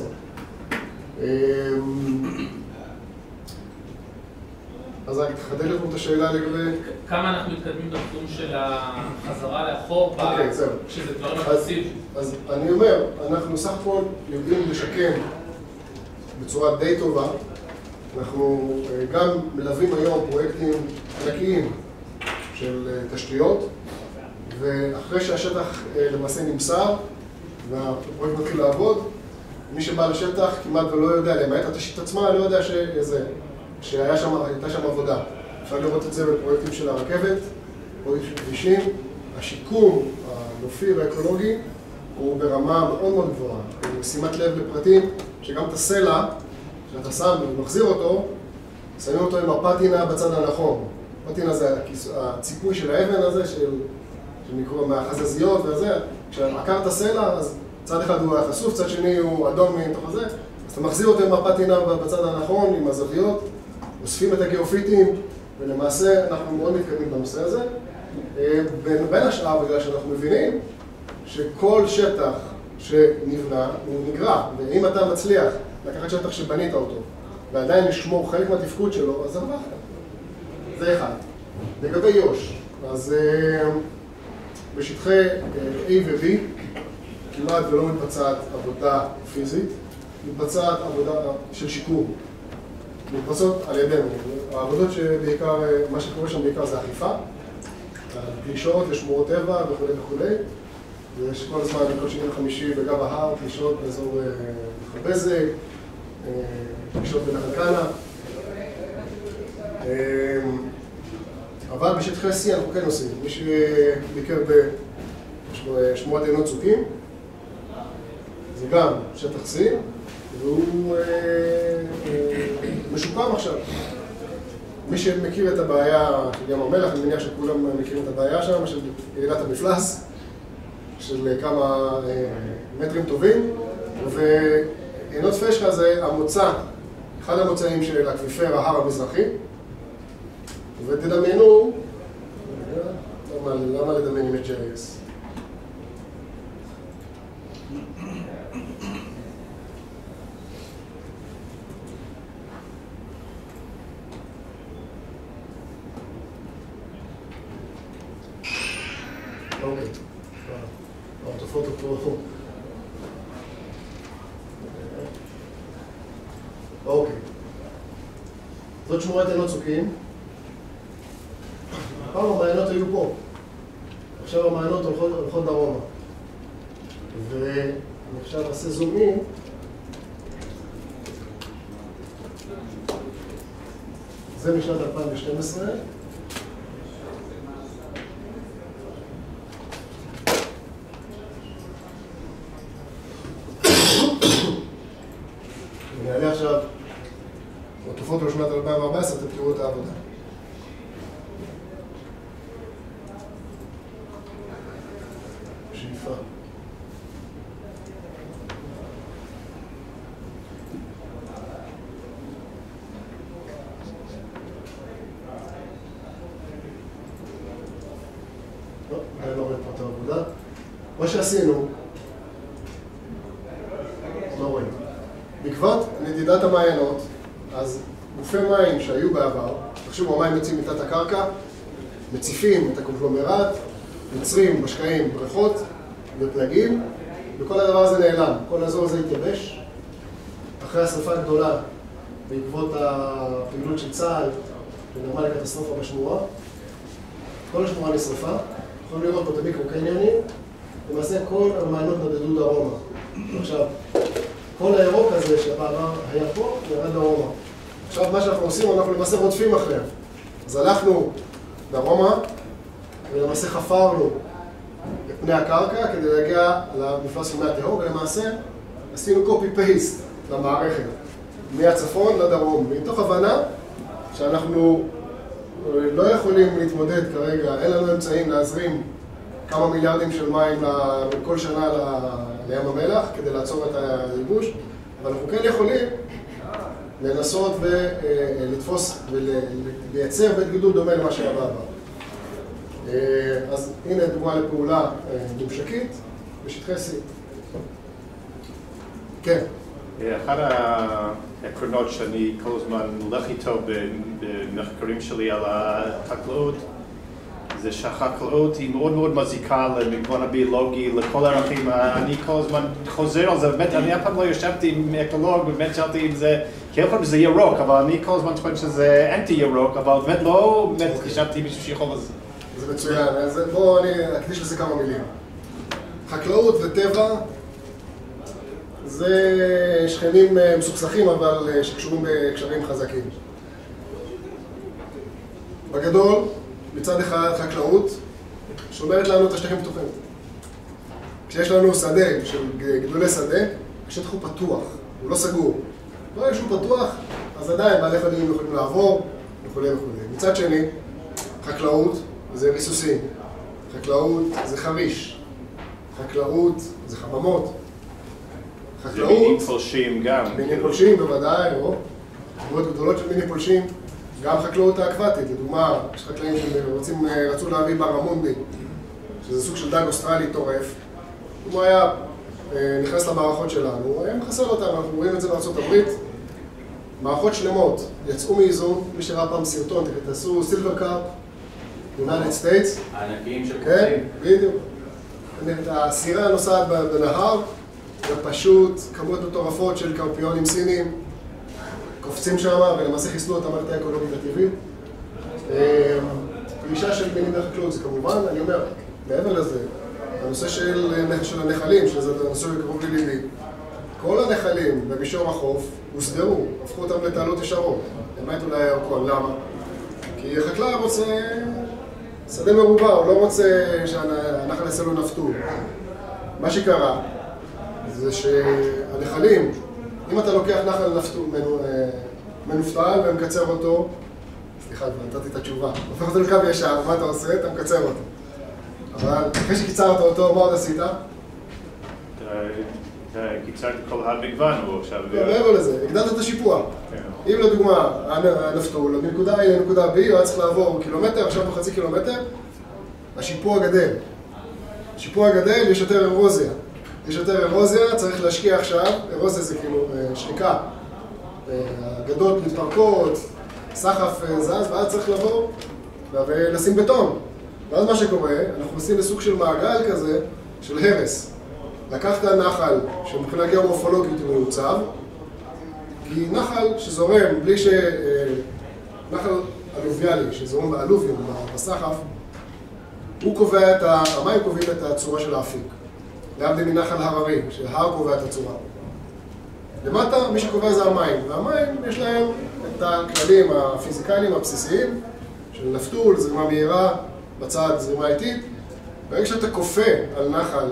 אז רק תחדד לנו את השאלה לגבי... כמה אנחנו מתקדמים בתחום של החזרה לאחור, כשזה דברים אגרסיביים? אז אני אומר, אנחנו סך הכל יודעים לשקם בצורה די טובה. אנחנו גם מלווים היום פרויקטים ענקיים של תשתיות, ואחרי שהשטח למעשה נמסר והפרויקט מתחיל לעבוד, מי שבא לשטח כמעט ולא יודע, למעט התשתית עצמה, לא יודע שזה, שהייתה שם עבודה. אפשר לראות את זה בפרויקטים של הרכבת, פרויקטים של כבישים. השיקום הנופי והאקולוגי הוא ברמה מאוד מאוד גבוהה. שימת לב לפרטים שגם את הסלע, שאתה שם ומחזיר אותו, שמים אותו עם הפטינה בצד הנכון. הפטינה זה הציפוי של האבן הזה, שנקרא מהחזזיות וזה. כשעקרת סלע, אז צד אחד הוא חשוף, צד שני הוא אדום מתוך הזה, אז אתה מחזיר אותו עם הפטינה בצד הנכון, עם הזוויות, אוספים את הגיאופיטים, ולמעשה אנחנו מאוד מתקדמים בנושא הזה. בין השאר, בגלל שאנחנו מבינים שכל שטח שנבנה הוא נגרע, ואם אתה מצליח לקחת שטח שבנית אותו, ועדיין לשמור חלק מהתפקוד שלו, אז הרווחת. זה אחד. לגבי יו"ש, אז בשטחי A ו-B כמעט ולא מתבצעת עבודה פיזית, מתבצעת עבודה של שיקום. מתבצעות על ידינו. העבודות שבעיקר, מה שקורה שם בעיקר זה אכיפה, פלישות ושמורות טבע וכו' וכו'. ויש כל הזמן, כל שני וחמישי בגב ההר, פלישות באזור חבזק, פלישות בנחל כנה. אבל בשטחי C אנחנו כן עושים. מי שביקר בשמורת עינות צוקים, זה גם שטח C, והוא משוקם עכשיו. מי שמכיר את הבעיה של ים המלח, אני מניח שכולם מכירים את הבעיה שם, של ירידת המפלס, של כמה מטרים טובים, ועינות פשחה זה המוצא, אחד המוצאים של אקוויפר ההר המזרחי, ותדמיינו, למה, למה לדמיין עם ג'י איי אס? אוקיי, העוטפות אותו. אוקיי. זאת שמורת עינות צוקים. פעם המעיינות היו פה. עכשיו המעיינות הולכות, הולכות דרומה. ואני עכשיו אעשה זום אין. זה משנת אלפיים ושתים עשרה. אני אעלה עכשיו עוטפות לשנת אלפיים וארבע עשרה, אתם תראו את העבודה. שאיפה. לא, אני לא רואה פה את העבודה. מה שעשינו, לא רואים. בעקבות נדידת המעיינות, אז גופי מים שהיו בעבר, תחשבו, המים יוצאים מתת הקרקע, מציפים את הקונגלומרט, יוצרים בשקעים בריכות ופלגים, וכל הדבר הזה נעלם. כל האזור הזה התייבש. אחרי השרפה הגדולה, בעקבות הפעילות של צה"ל, שנגרמה לקטסטרופה בשמורה, כל השמורה נשרפה. יכולים לראות פה את המיקרו-קניונים, למעשה כל המעיינות נדדו דרומה. עכשיו, כל הירוק הזה שבעבר היה פה, ירד דרומה. עכשיו מה שאנחנו עושים, אנחנו למעשה רודפים אחריהם. אז הלכנו דרומה, ולמעשה חפרנו את פני הקרקע כדי להגיע למפלס של מי התהום, ולמעשה עשינו קופי-פייסט למערכת, מהצפון לדרום, מתוך הבנה שאנחנו לא יכולים להתמודד כרגע, אין לנו אמצעים להזרים כמה מיליארדים של מים כל שנה לים המלח כדי לעצור את הייבוש, אבל אנחנו כן יכולים לנסות ולתפוס ולייצר בית גידול דומה למה שהיה בעבר. אז הנה דוגמה לפעולה ממשקית בשטחי C. כן. אחד העקרונות שאני כל הזמן הולך איתו במחקרים שלי על החקלאות, זה שהחקלאות היא מאוד מאוד מזיקה למגוון הביולוגי, לכל הערכים. אני כל הזמן חוזר על זה, באמת, אני אף פעם לא ישבתי עם אקולוג, באמת שאלתי אם זה, כי אף פעם זה ירוק, אבל אני כל הזמן טוען שזה אנטי ירוק, אבל באמת לא, באמת ישבתי עם מישהו שיכול לזה. זה מצוין, אז בואו אני אקדיש לזה כמה מילים. חקלאות וטבע זה שכנים מסוכסכים, אבל שקשורים בקשרים חזקים. בגדול, מצד אחד חקלאות שומרת לנו את השטחים פתוחים. כשיש לנו שדה של גידולי שדה, השטח הוא פתוח, הוא לא סגור. לא יש שהוא פתוח, אז עדיין בעלי חיים יכולים לעבור וכו' וכו'. מצד שני, חקלאות זה ריסוסים, חקלאות זה חריש, חקלאות זה חממות. זה מינים פולשים גם. מינים פולשים בוודאי, או כמויות גדולות של מינים פולשים. גם חקלאות האקוואטית, לדוגמה, יש חקלאים שרצו להביא ברמונדי, שזה סוג של דג אוסטרלי טורף. אם הוא היה נכנס למערכות שלנו, הוא היה מחסל אותם, אנחנו רואים את זה בארצות הברית. מערכות שלמות יצאו מאיזון, מי שראה פעם סרטון, תעשו סילבר קאפ, United States. הענקים של קופים. כן, בדיוק. הסירה נוסעת בנהר, ופשוט כמות מטורפות של קרפיונים סינים, קופצים שם ולמעשה חיסלו את המערכת האקולוגית הטבעית. פלישה של מינים לחקלאות זה כמובן, אני אומר, מעבר לזה, הנושא של הנחלים, שזה הנושא שקרוב לליבי, כל הנחלים במישור החוף הוסדרו, הפכו אותם לתעלות ישרות. באמת אולי הירקון, למה? כי החקלאי רוצה שדה מרובע, הוא לא רוצה שאנחנו נעשה לו נפטור. מה שקרה זה שהנחלים, אם אתה לוקח נחל מנופתל ומקצר אותו, סליחה, כבר נתתי את התשובה. הופך אותו לקו ישר, מה אתה עושה? אתה מקצר אותו. אבל אחרי שקיצרת אותו, מה עוד עשית? קיצרת כל המגוון, הוא עכשיו... לא, מעבר לזה, הגדלת את השיפוע. אם לדוגמה, הנפתול, מנקודה A לנקודה B, הוא היה צריך לעבור קילומטר, עכשיו בחצי קילומטר, השיפוע גדל. השיפוע גדל, יש יותר אירוזיה. יש יותר אירוזיה, צריך להשקיע עכשיו, אירוזיה זה כאילו שריקה. הגדות מתפרקות, סחף זז, ואז צריך לבוא ולשים בטון. ואז מה שקורה, אנחנו עושים לסוג של מעגל כזה, של הרס. לקחת נחל שמבחינה גיאומורפולוגית הוא מיוצב, כי נחל שזורם בלי ש... נחל אלוביאלי שזורם באלוביום, בסחף, הוא קובע את ה... המים קובעים את הצורה של האפיק. להבדיל מנחל הררי, שההר קובע את הצורה. למטה, מי שקובע זה המים, והמים יש להם את הכללים הפיזיקליים הבסיסיים של נפתול, זרימה מהירה, בצד זרימה איטית. ברגע שאתה כופה על נחל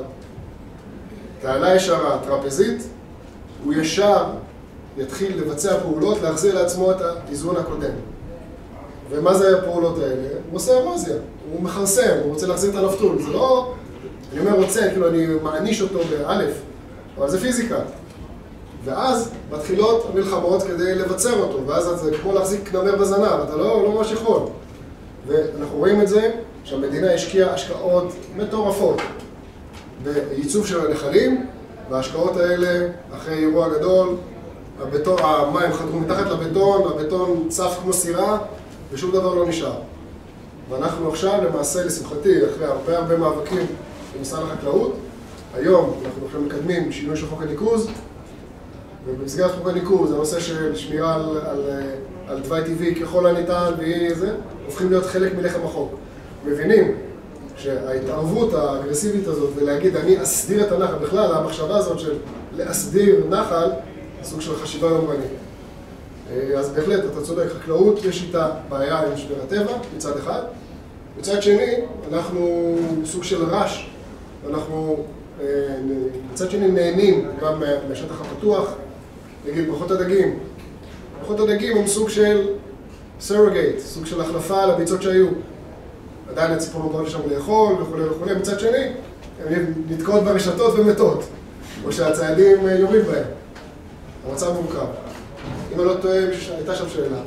תעלה ישרה, טרפזית, הוא ישר יתחיל לבצע פעולות, להחזיר לעצמו את האיזון הקודם. ומה זה הפעולות האלה? הוא עושה אירוזיה, הוא מחרסם, הוא רוצה להחזיר את הנפתול. זה לא, אני אומר רוצה, כאילו אני מעניש אותו באלף, אבל זה פיזיקה. ואז מתחילות המלחמות כדי לבצר אותו, ואז זה כמו להחזיק נמר בזנב, אתה לא, לא ממש יכול. ואנחנו רואים את זה שהמדינה השקיעה השקעות מטורפות בייצוב של הנחלים, וההשקעות האלה, אחרי אירוע גדול, הבטון, המים חדרו מתחת לבטון, הבטון צף כמו סירה, ושום דבר לא נשאר. ואנחנו עכשיו, למעשה, לשמחתי, אחרי הרבה הרבה מאבקים במשרד החקלאות, היום אנחנו עכשיו מקדמים שינוי של חוק הניקוז, ובמסגרת חוק הניקוז, הנושא של שמירה על, על, על תוואי טבעי ככל הניתן, וזה, הופכים להיות חלק מלחם החוק. מבינים שההתערבות האגרסיבית הזאת, ולהגיד, אני אסדיר את הנחל, בכלל, המחשבה הזאת של להסדיר נחל, סוג של חשיבה יומרנית. אז בהחלט, אתה צודק, חקלאות יש איתה בעיה עם שמירת הטבע, מצד אחד. מצד שני, אנחנו סוג של רש, אנחנו מצד שני נהנים גם מהשטח הפתוח, נגיד בריכות הדגים. בריכות הדגים הם סוג של סרוגייט, סוג של החלפה על הביצות שהיו. עדיין הציפור לא באות לשם לאכול וכו' וכו'. מצד שני, הן נתקעות ברשתות ומתות, או שהציידים יורים בהם. המצב מורכב. אם אני לא טועה, הייתה שם שאלה.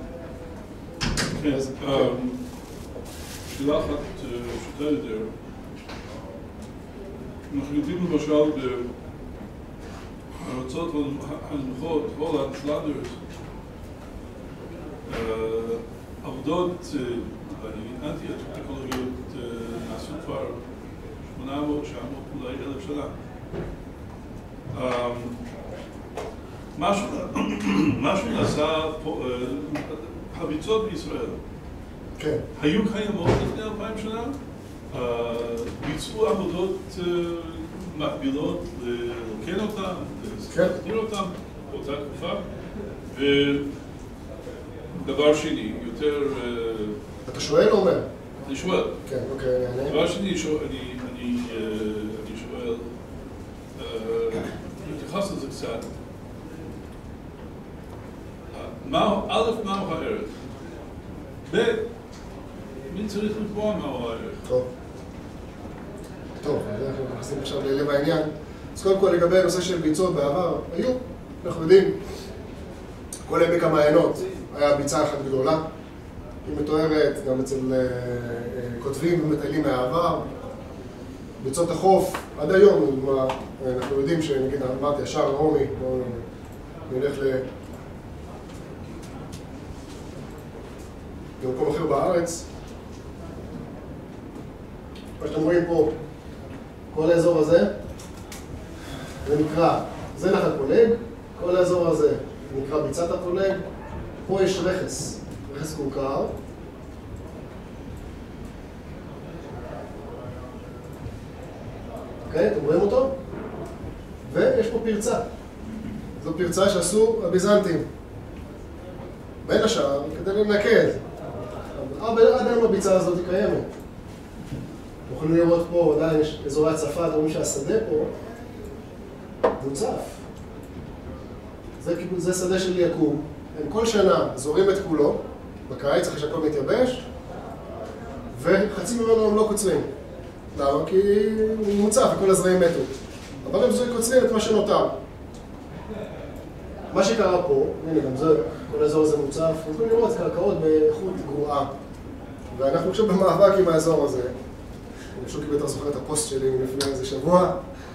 כן, שאלה אחת פשוטה יותר. אנחנו יודעים למשל בארצות הנמוכות, הולנד, פלנדרס, עבודות אנטי-טכנולוגיות נעשו כבר שמונה מאות, תשע מאות, אולי אלף שנה. משהו נעשה פה, הביצות בישראל. כן. היו קיימות לפני אלפיים שנה? ביצעו עבודות מקבילות ללקן אותם, להסתיר אותם באותה תקופה. ודבר שני, יותר... אתה שואל או אומר? אני שואל. כן, אוקיי, אני... דבר שני, אני שואל, נתייחס לזה קצת. א', מהו הערך? ב', מי צריך לקבוע מהו הערך? טוב. טוב, אנחנו נכנסים עכשיו ללב העניין. אז קודם כל לגבי הנושא של ביצות בעבר, היו, אנחנו יודעים, כל עמק המעיינות היה ביצה אחת גדולה. היא מתוארת גם אצל כותבים ומטיילים מהעבר. ביצות החוף, עד היום, אנחנו יודעים שנגיד, אמרתי, השער הרומי, נלך ל... במקום אחר בארץ. מה שאתם רואים פה, כל האזור הזה, זה נקרא, זה נחל פולג, כל האזור הזה נקרא ביצת הפולג, פה יש רכס, רכס קורקר. אוקיי, אתם רואים אותו? ויש פה פרצה. זו פרצה שעשו הביזנטים. בין השאר, כדי לנקד. עד היום הביצה הזאת היא קיימת. אנחנו יכולים לראות פה, עדיין יש אזורי הצפה, אתם רואים שהשדה פה מוצף. זה, זה שדה של יקום. הם כל שנה זורים את כולו, בקיץ, אחרי שהכל מתייבש, וחצי ממנו הם לא קוצרים. למה? כי הוא מוצף וכל הזרעים מתו. אבל הם קוצרים את מה שנותר. מה שקרה פה, הנה גם זה, כל האזור הזה מוצף, אנחנו יכולים לראות קרקעות באיכות גרועה. ואנחנו עכשיו במאבק עם האזור הזה. שוקי בטח זוכר את הפוסט שלי לפני איזה שבוע.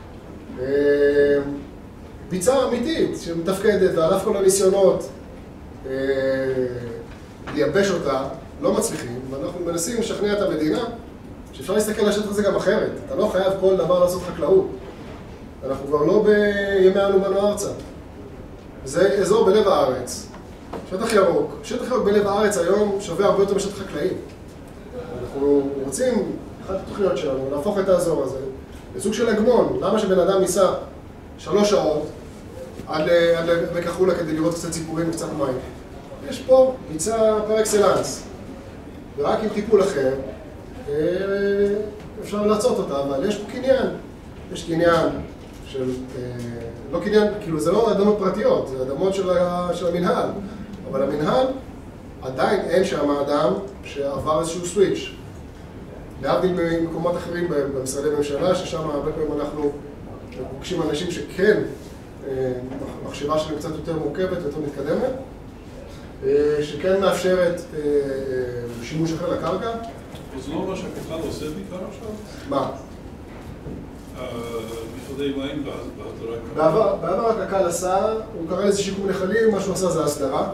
ביצה אמיתית שמתפקדת, ועל אף כל הניסיונות לייבש אותה, לא מצליחים, ואנחנו מנסים לשכנע את המדינה שאפשר להסתכל על השטח הזה גם אחרת. אתה לא חייב כל דבר לעשות חקלאות. אנחנו כבר לא בימי אנו באנו ארצה. זה אזור בלב הארץ, שטח ירוק. שטח ירוק בלב הארץ היום שווה הרבה יותר משטח חקלאי. אנחנו רוצים, אחת התוכניות שלנו, להפוך את האזור הזה לסוג של אגמון. למה שבן אדם ניסה שלוש שעות עד לעמק החולה כדי לראות קצת ציפורים וקצת מים? יש פה ביצה פר אקסלנס, ורק עם טיפול אחר אפשר לעצות אותה, אבל יש פה קניין. יש קניין של, לא קניין, כאילו זה לא אדמות פרטיות, זה אדמות של, של המנהל, אבל המנהל עדיין אין שם אדם שעבר איזשהו סוויץ'. להבדיל ממקומות אחרים במשרדי ממשלה, ששם הרבה פעמים אנחנו פוגשים אנשים שכן, מחשבה שלהם קצת יותר מורכבת ויותר מתקדמת, שכן מאפשרת שימוש אחר לקרקע. אז לא מה שהקק"ל עושה בעיקר עכשיו? מה? מפרדי מים בהדרה. בעבר הקק"ל עשה, הוא קרא לזה שיקום נחלים, מה שהוא עשה זה הסדרה.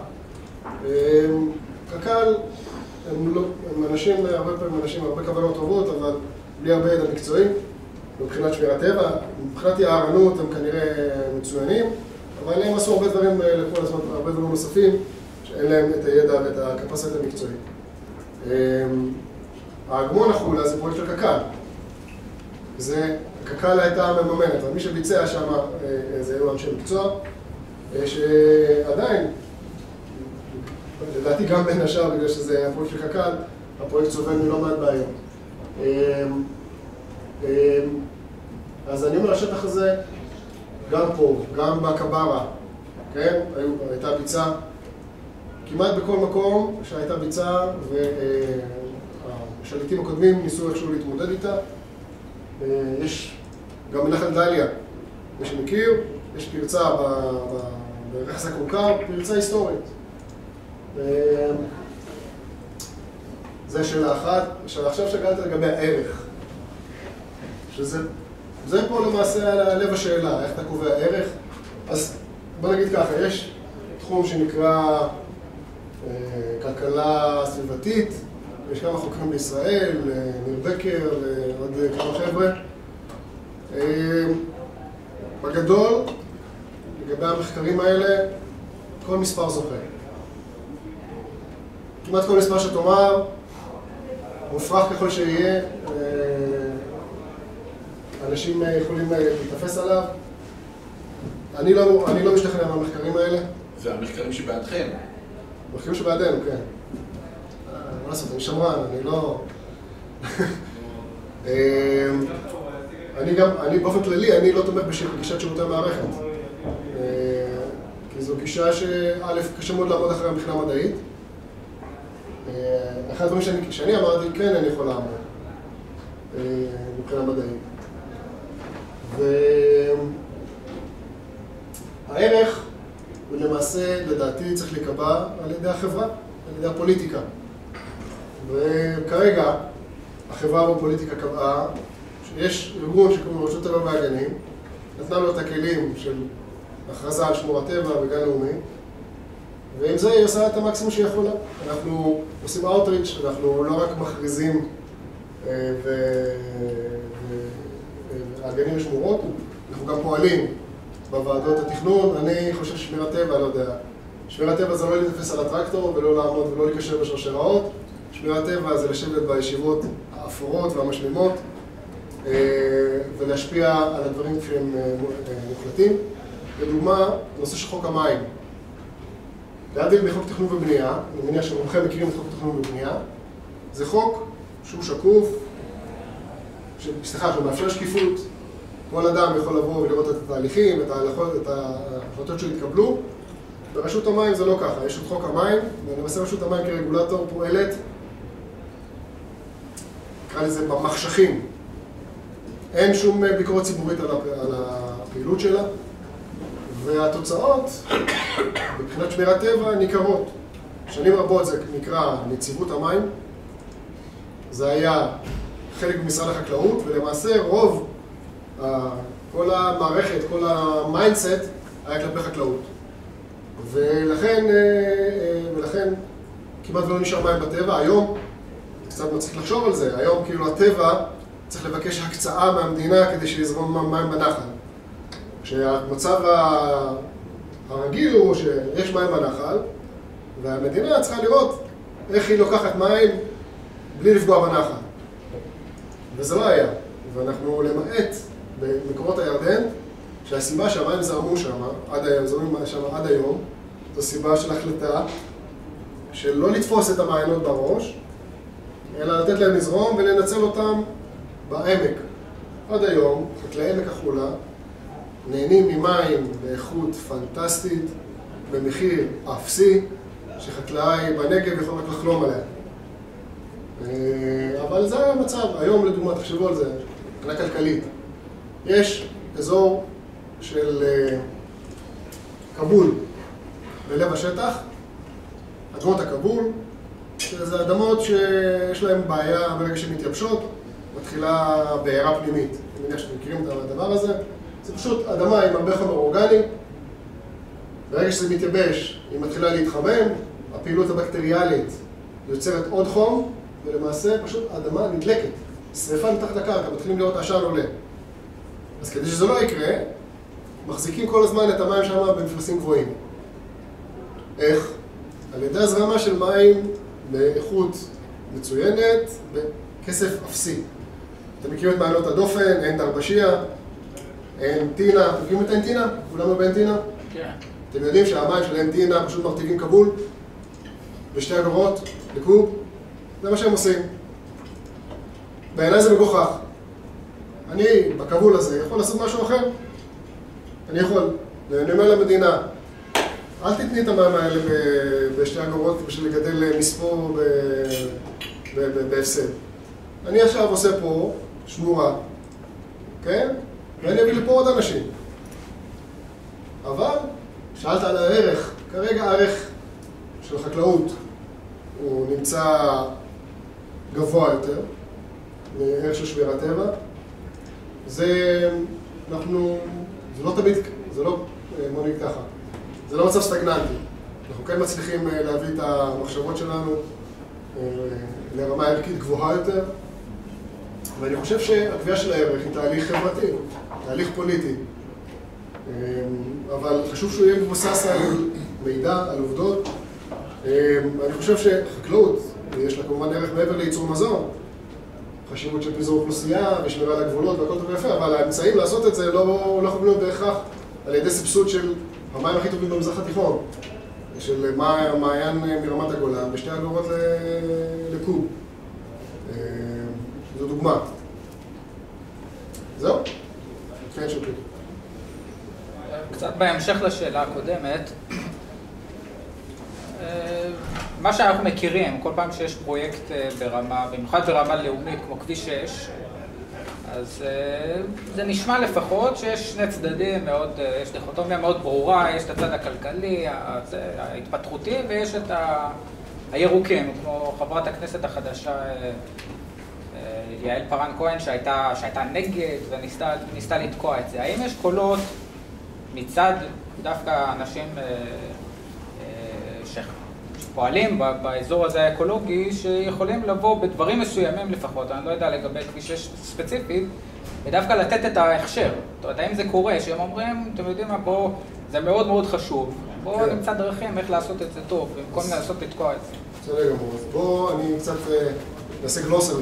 קק"ל הם, לא, הם אנשים, הרבה פעמים אנשים, הרבה כוונות טובות, אבל בלי הרבה ידע מקצועי. מבחינת שמירת טבע, מבחינת יערנות הם כנראה מצוינים, אבל הם עשו הרבה דברים לכל הזמן, הרבה דברים נוספים, שאין להם את הידע ואת הקפסיטי המקצועי. האגמון החולה זה פרויקט של קק"ל. זה, קק"ל הייתה מממנת, אבל מי שביצע שם זה היו אנשי מקצוע, שעדיין, לדעתי גם בין השאר, בגלל שזה הפרויקט של קק"ל, הפרויקט סובל מלא מעט בעיות. אז אני אומר, השטח הזה, גם פה, גם בקברה, כן? הייתה ביצה, כמעט בכל מקום שהייתה ביצה, והשליטים הקודמים ניסו איכשהו להתמודד איתה. יש גם בנחל דליה, מי שמכיר, יש פרצה ברכס הכורכר, פרצה היסטורית. זה שאלה אחת. עכשיו שגלת לגבי הערך, שזה זה פה למעשה לב השאלה, איך אתה קובע ערך. אז בוא נגיד ככה, יש תחום שנקרא אה, כלכלה סביבתית, יש כמה חוקרים בישראל, ניר בקר ועוד כמה חבר'ה. אה, בגדול, לגבי המחקרים האלה, כל מספר זוכה. כמעט כל מספר שתאמר, מופרך ככל שיהיה, אנשים יכולים להתאפס עליו. אני לא, אני לא משתכנע מהמחקרים האלה. והמחקרים שבעדכם? המחקרים שבעדנו, כן. מה לעשות, אני שמרן, אני לא... אני גם, אני באופן כללי, אני לא תומך בגישת שירותי המערכת. כי זו גישה שא', קשה מאוד לעמוד אחרי המכינה המדעית. אחד הדברים שאני, שאני אמרתי, כן, אני יכול לעמוד מבחינה מדעית. והערך הוא למעשה, לדעתי, צריך להיקבע על ידי החברה, על ידי הפוליטיקה. וכרגע, החברה בפוליטיקה קבעה שיש ארגון שקוראים רשות הטבע והגנים, נתנה לו את הכלים של הכרזה על שמורת טבע וגן לאומי, ועם זה היא עושה את המקסימום שהיא יכולה. אנחנו עושים אאוטריץ', אנחנו לא רק מכריזים והגנים ושמורות, אנחנו גם פועלים בוועדות התכנון. אני חושב ששמירת טבע, לא יודע, שמירת טבע זה לא להתאפס על הטרקטור ולא לעמוד ולא להיקשר בשרשראות. שמירת טבע זה לשבת בישיבות האפורות והמשלימות ולהשפיע על הדברים שהם מוחלטים. לדוגמה, נושא של חוק המים. להבדיל מחוק תכנון ובנייה, אני מניח שרובכם מכירים את חוק תכנון ובנייה, זה חוק שהוא שקוף, סליחה, שהוא מאפשר שקיפות. כל אדם יכול לבוא ולראות את התהליכים, את ההחלטות שהתקבלו, ברשות המים זה לא ככה, יש את חוק המים, ולמעשה רשות המים כרגולטור פועלת, נקרא לזה במחשכים. אין שום ביקורת ציבורית על הפעילות שלה, והתוצאות, מבחינת שמירת טבע, ניכרות. שנים רבות זה נקרא נציבות המים, זה היה חלק במשרד החקלאות, ולמעשה רוב, כל המערכת, כל המיינדסט, היה כלפי חקלאות. ולכן, ולכן כמעט לא נשאר מים בטבע. היום, קצת מצליח לחשוב על זה, היום כאילו הטבע צריך לבקש הקצאה מהמדינה כדי שיזרום מים בנחל. כשהמצב הרגיל הוא שיש מים בנחל, והמדינה צריכה לראות איך היא לוקחת מים בלי לפגוע בנחל. וזה לא היה. ואנחנו למעט במקורות הירדן, שהסיבה שהמים זרמו שם, עד היום, זרמים שם עד היום, זו סיבה של החלטה של לא לתפוס את המעיינות בראש, אלא לתת להם לזרום ולנצל אותם בעמק. עד היום, חקלאי עמק החולה נהנים ממים באיכות פנטסטית, במחיר אפסי, שחקלאי בנגב יכול רק לחלום עליה. אבל זה המצב. היום לדוגמה, תחשבו על זה, מבחינה כלכלית. יש אזור של כבול בלב השטח, אדמות הכבול, שזה אדמות שיש להן בעיה ברגע שהן מתייבשות, מתחילה בעירה פנימית. אני מניח שאתם מכירים את הדבר הזה. זה פשוט אדמה עם הרבה חומר אורגני, ברגע שזה מתייבש, היא מתחילה להתחמם, הפעילות הבקטריאלית יוצרת עוד חום, ולמעשה פשוט האדמה נדלקת. שריפה מתחת לקרקע, מתחילים לראות עשן עולה. אז כדי שזה לא יקרה, מחזיקים כל הזמן את המים שם במפלסים גבוהים. איך? על ידי הזרמה של מים באיכות מצוינת, בכסף אפסי. אתם מכירים את מעיינות הדופן, אין דרבשיה, אין טינה. אתם מכירים את אין טינה? כולם מבין טינה? כן. אתם יודעים שהמים של אין טינה פשוט מרטיבים כבול? בשתי אגורות, לקוב? זה מה שהם עושים. בעיניי זה מגוחך. אני, בכבול הזה, יכול לעשות משהו אחר? אני יכול. אני אומר למדינה, אל תתני את המים האלה בשתי אגורות בשביל לגדל מספור בהפסד. אני עכשיו עושה פה שמורה, כן? ואני אביא לפה עוד אנשים. אבל, שאלת על הערך, כרגע הערך של חקלאות הוא נמצא גבוה יותר, מערך של שמירת טבע. זה, אנחנו, זה לא תמיד, זה לא, בוא נגיד ככה, זה לא מצב סטגננטי. אנחנו כן מצליחים להביא את המחשבות שלנו לרמה ערכית גבוהה יותר, ואני חושב שהקביעה של הערך היא תהליך חברתי, תהליך פוליטי. אבל חשוב שהוא יהיה מבוסס על מידע, על עובדות. אני חושב שחקלאות, יש לה כמובן ערך מעבר לייצור מזון, חשיבות של פיזור אוכלוסייה ושמירה על הגבולות והכל טוב ויפה, אבל האמצעים לעשות את זה לא, לא יכולים להיות בהכרח על ידי סבסוד של המים הכי טובים במזרח התיכון, של מעיין מרמת הגולן בשתי אגורות לקוב. זו דוגמה. זהו? כן, שוקי. קצת בהמשך לשאלה הקודמת, מה שאנחנו מכירים, כל פעם שיש פרויקט ברמה, במיוחד ברמה לאומית כמו כביש שש, אז זה נשמע לפחות שיש שני צדדים מאוד, יש דיכוטומיה מאוד ברורה, יש את הצד הכלכלי, ההתפתחותי, ויש את הירוקים, כמו חברת הכנסת החדשה יעל פרן כהן שהייתה, שהייתה נגד וניסתה לתקוע את זה. האם יש קולות מצד דווקא אנשים שפועלים באזור הזה האקולוגי שיכולים לבוא בדברים מסוימים לפחות, אני לא יודע לגבי כביש שש ספציפית, ודווקא לתת את ההכשר. זאת אומרת, האם זה קורה שהם אומרים, אתם יודעים מה, בואו, זה מאוד מאוד חשוב, בואו נמצא דרכים איך לעשות את זה טוב, במקום לנסות לתקוע את זה. בסדר גמור, אז בואו אני קצת נעשה גלוסרי.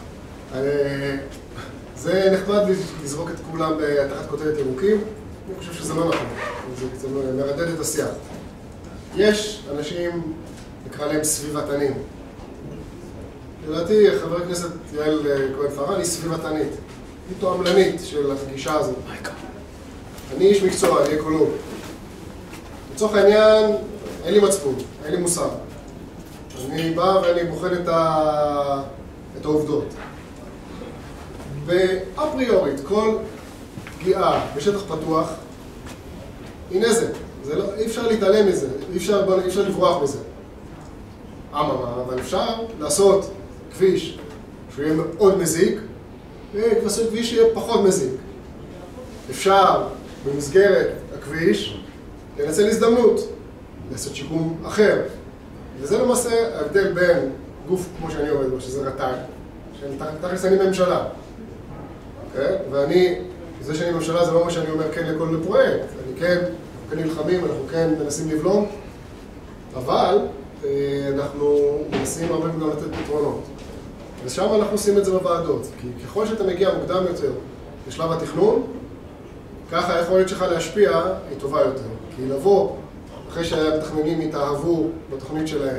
זה נחמד לזרוק את כולם תחת כותרת ירוקים, אני חושב שזה לא נכון, זה קצת מרדד את השיח. יש אנשים, נקרא להם סביבתנים. לדעתי, חבר הכנסת יעל כהן פארן היא סביבתנית, היא תועמלנית של הגישה הזאת. אני איש מקצוע, אני אקולוג. לצורך העניין, אין לי מצפון, אין לי מוסר. אני בא ואני בוחן את, ה... את העובדות. ואפריורית, כל פגיעה בשטח פתוח היא נזק. זה לא, אי אפשר להתעלם מזה, אי אפשר, אי אפשר לברוח מזה. אממה, אבל אפשר לעשות כביש שהוא יהיה מאוד מזיק, ולעשות כביש שיהיה פחות מזיק. אפשר במסגרת הכביש לנצל הזדמנות, לעשות שיקום אחר. וזה למעשה ההבדל בין גוף כמו שאני עובד בו, שזה רט"ג, שאני תכלס אני ממשלה. Okay? ואני, זה שאני ממשלה זה לא מה שאני אומר כן לכל פרויקט. אני כן, אנחנו כן נלחמים, אנחנו כן מנסים לבלום, אבל אנחנו מנסים הרבה גם לתת פתרונות. ושם אנחנו עושים את זה בוועדות, כי ככל שאתה מגיע מוקדם יותר בשלב התכנון, ככה היכולת שלך להשפיע היא טובה יותר. כי לבוא, אחרי שהמתכננים יתאהבו בתוכנית שלהם,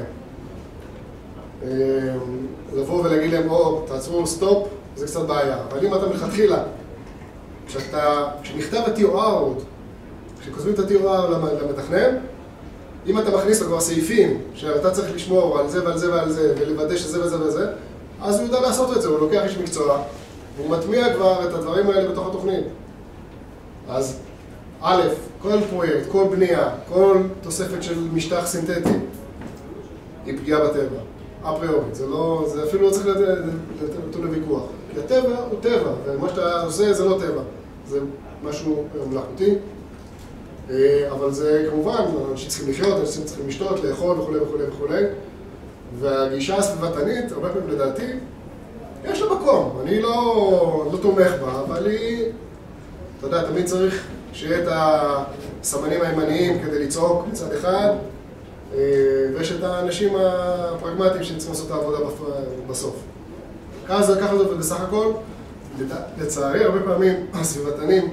לבוא ולהגיד להם, או, תעצרו, סטופ, זה קצת בעיה. אבל אם אתה מלכתחילה, כשאתה, כשנכתב ה-טי או אר עוד, כשכותבים את ה-טי או אר למתכנן, אם אתה מכניס לו כבר סעיפים שאתה צריך לשמור על זה ועל זה ועל זה ולוודא שזה וזה וזה, אז הוא יודע לעשות את זה, הוא לוקח איש מקצוע והוא מטמיע כבר את הדברים האלה בתוך התוכנית. אז א', כל פרויקט, כל בנייה, כל תוספת של משטח סינתטי היא פגיעה בטבע, אפריורית. זה לא, זה אפילו לא צריך לתת אותו לוויכוח. כי הטבע הוא טבע, ומה שאתה עושה זה לא טבע, זה משהו מלאכותי. אבל זה כמובן, אנשים צריכים לחיות, אנשים צריכים לשתות, לאכול וכו' וכו' וכו'. והגישה הסביבתנית, הרבה פעמים לדעתי, יש לה מקום. אני לא, לא תומך בה, אבל היא, אתה יודע, תמיד צריך שיהיה את הסמנים הימניים כדי לצעוק מצד אחד, ויש את האנשים הפרגמטיים שצריכים לעשות את העבודה בסוף. ככה זה, ככה זה, ובסך הכל, לצערי, הרבה פעמים הסביבתנים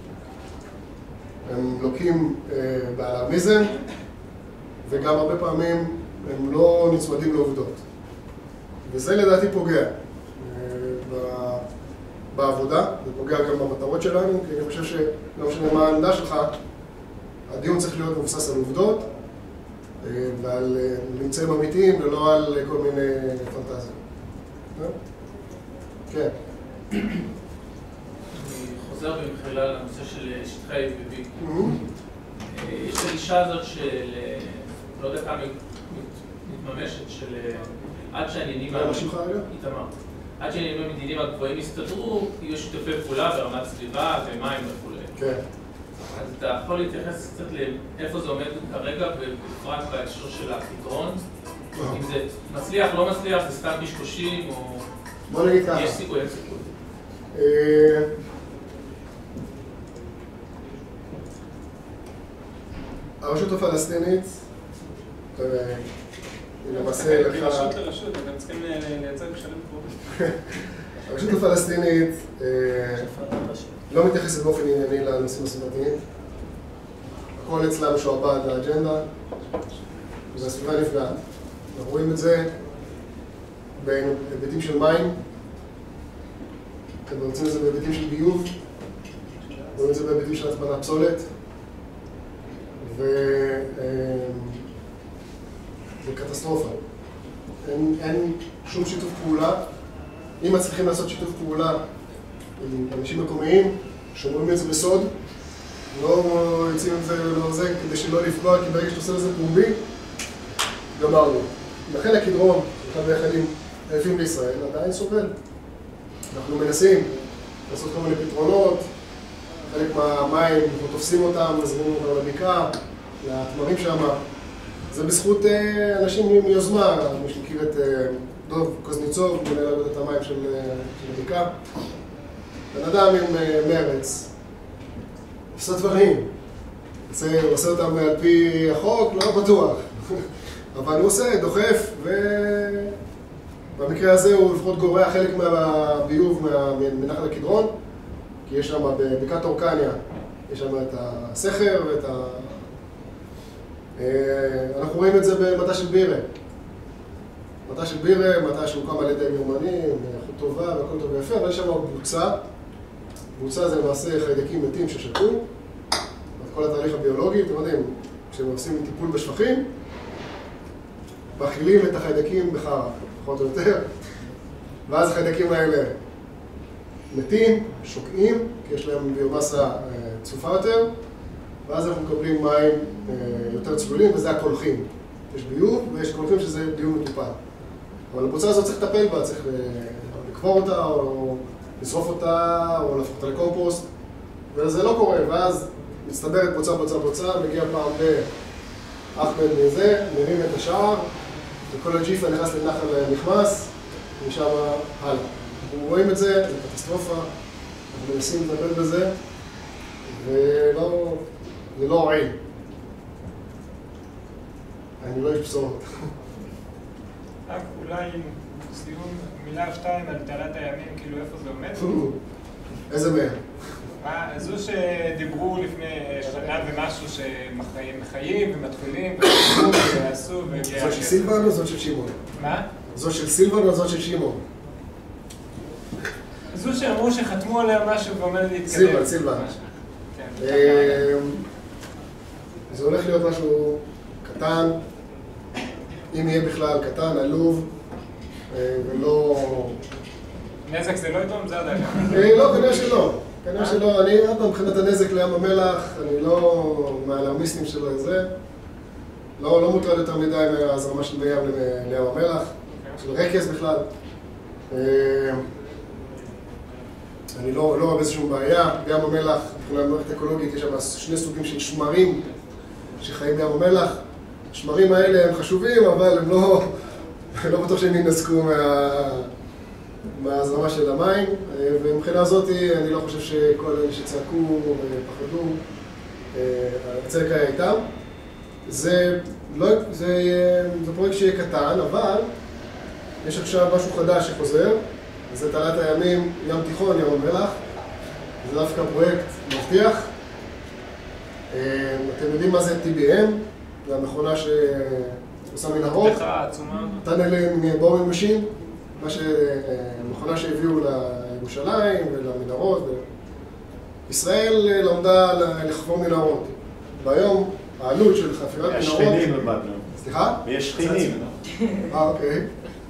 הם לוקים באלרמיזם, וגם הרבה פעמים הם לא נצמדים לעובדות. וזה לדעתי פוגע בעבודה, זה פוגע גם במטרות שלנו, כי אני חושב שלא משנה מה העמדה שלך, הדיון צריך להיות מבוסס על עובדות ועל ממצאים אמיתיים ולא על כל מיני פנטזיות. כן. אני חוזר במחילה לנושא של שטחי איי וי בי. יש את הגישה הזאת של, לא יודע כמה מתממשת, של עד שהעניינים עד שהעניינים המדיניים הגבוהים יסתדרו, יהיו שיתופי פעולה ברמת סביבה ומים וכו'. כן. אז אתה יכול להתייחס קצת לאיפה זה עומד כרגע, בפרט בהקשר של הפתרון? אם זה מצליח, לא מצליח, זה סתם קשקושים, או... בוא נגיד ככה. יש סיכוי, אין סיכוי. הרשות הפלסטינית, למעשה לקחה... רשות לרשות, אתם צריכים לייצג בשלם פה. הרשות הפלסטינית לא מתייחסת באופן ענייני לנושאים הסביבתיים. הכל אצלה משועבד לאג'נדה, והסביבה נפגעת. אנחנו רואים את זה בהיבטים של מים, אתם רוצים את זה בהיבטים של ביוב, רואים את זה בהיבטים של הטמנת פסולת, וזה קטסטרופה. אין, אין שום שיתוף פעולה. אם מצליחים לעשות שיתוף פעולה עם אנשים מקומיים, שומרים את זה בסוד, לא יוצאים את זה ולא זה, כדי שלא לפגוע, כי ברגע שאתה עושה לזה פומבי, גמרנו. לכן הקדרון, אחד מהיחידים היפים בישראל, עדיין סובל. אנחנו מנסים לעשות כל מיני פתרונות, חלק מהמים, אנחנו תופסים אותם, מזמינים אותם לבקעה, לתמרים שם. זה בזכות אנשים מיוזמה, מי שמכיר את דוב קוזניצוב, מנהל עבודת המים של הבקעה. בן אדם עם מרץ, עושה דברים. הוא עושה אותם על פי החוק, לא בטוח. אבל הוא עושה, דוחף, ובמקרה הזה הוא לפחות גורע חלק מהביוב מנחל הקדרון, כי יש שם בבקעת אורקניה, יש שם את הסכר ואת ה... אנחנו רואים את זה במטע של בירה. מטע של בירה, מטע שהוקם על ידי גרמנים, איכות טובה והכל טוב ויפה, אבל יש שם בוצה. בוצה זה למעשה חיידקים מתים ששתו, כל התהליך הביולוגי, אתם יודעים, כשהם עושים טיפול בשפכים, מכילים את החיידקים בחרא, פחות או יותר, ואז החיידקים האלה מתים, שוקעים, כי יש להם ביומסה צופה יותר, ואז אנחנו מקבלים מים יותר צלולים, וזה הקולחים. יש ביוב ויש קולחים שזה ביוב מטופל. אבל הבוצה הזאת צריך לטפל בה, צריך לקבור אותה, או לשרוף אותה, או להפוך אותה לקומפוסט, וזה לא קורה, ואז מצטברת בוצה, בוצה, בוצה, מגיע פעם באחמד מזה, מרים את השער, וכל הג'יפה נכנס לנחל נכנס, ומשם הלאה. אנחנו רואים את זה, זה קטסטרופה, אנחנו מנסים לטפל בזה, ולא, זה לא הועיל. אני לא איש בשורות. רק אולי סיום מילה או שתיים על תעלת הימים, כאילו איפה זה עומד? איזה מהם? זו שדיברו לפני שנה ומשהו שמחיים ומתחילים וחשבו ועשו והגיע... זאת של סילבן או זאת של שמעון? מה? זאת של סילבן או זאת של שמעון? זו שאמרו שחתמו עליה משהו ועומד להתקדם. סילבן, סילבן. זה הולך להיות משהו קטן, אם יהיה בכלל קטן, עלוב, ולא... נזק זה לא יתרום, זה עדיין. לא, כנראה שלא. כנראה שלא. אני, עד פעם, מבחינת הנזק לים המלח, אני לא מהאלרמיסטים שלו זה. לא מוטרד יותר מדי מההזרמה של מי ים לים המלח, של רקס בכלל. אני לא רואה באיזושהי בעיה. בים המלח, מבחינת מערכת אקולוגית, יש שם שני סוגים של שמרים שחיים בים המלח. השמרים האלה הם חשובים, אבל הם לא, לא בטוח שהם ינזקו מה, מההזרמה של המים. ומבחינה הזאת, אני לא חושב שכל אלה שצעקו ופחדו, הצדק היה איתם. זה, לא, זה, זה פרויקט שיהיה קטן, אבל יש עכשיו משהו חדש שחוזר. זה תעלת הימים, ים תיכון, ים המלח. זה דווקא פרויקט מבטיח. אתם יודעים מה זה טי בי אם? זו המכונה שעושה מנהרות. טאנלים בורינג משין, מה שמכונה שהביאו לירושלים ולמנהרות. ישראל למדה לחפור מנהרות. והיום העלות של חפירת מנהרות... יש שכנים למדנו. סליחה? יש שכנים. אה, אוקיי.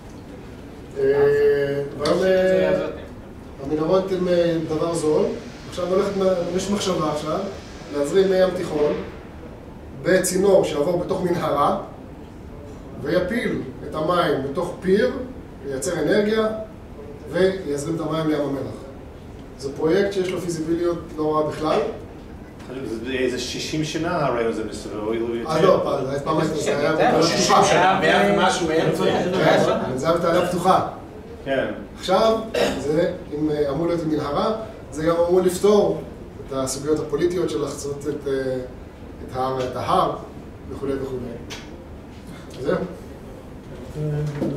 והיום המנהרות הן דבר זול. עכשיו הולכת, יש מחשבה עכשיו, להזרים מי ים תיכון בצינור שעבור בתוך מנהרה ויפיל את המים בתוך פיר, ייצר אנרגיה ויזרים את המים לים המלח. זה פרויקט שיש לו פיזיביליות לא רעה בכלל. זה איזה שישים שנה הרעיון הזה מסתובב. אה לא, פעם זה היה בתעלה פתוחה. מאה ומשהו מאמצע. זה היה בתעלה פתוחה. כן. עכשיו, זה אמור להיות עם מנהרה, זה גם אמור לפתור את הסוגיות הפוליטיות של לחצות את ההר ואת ההר וכו' וכו'. זהו.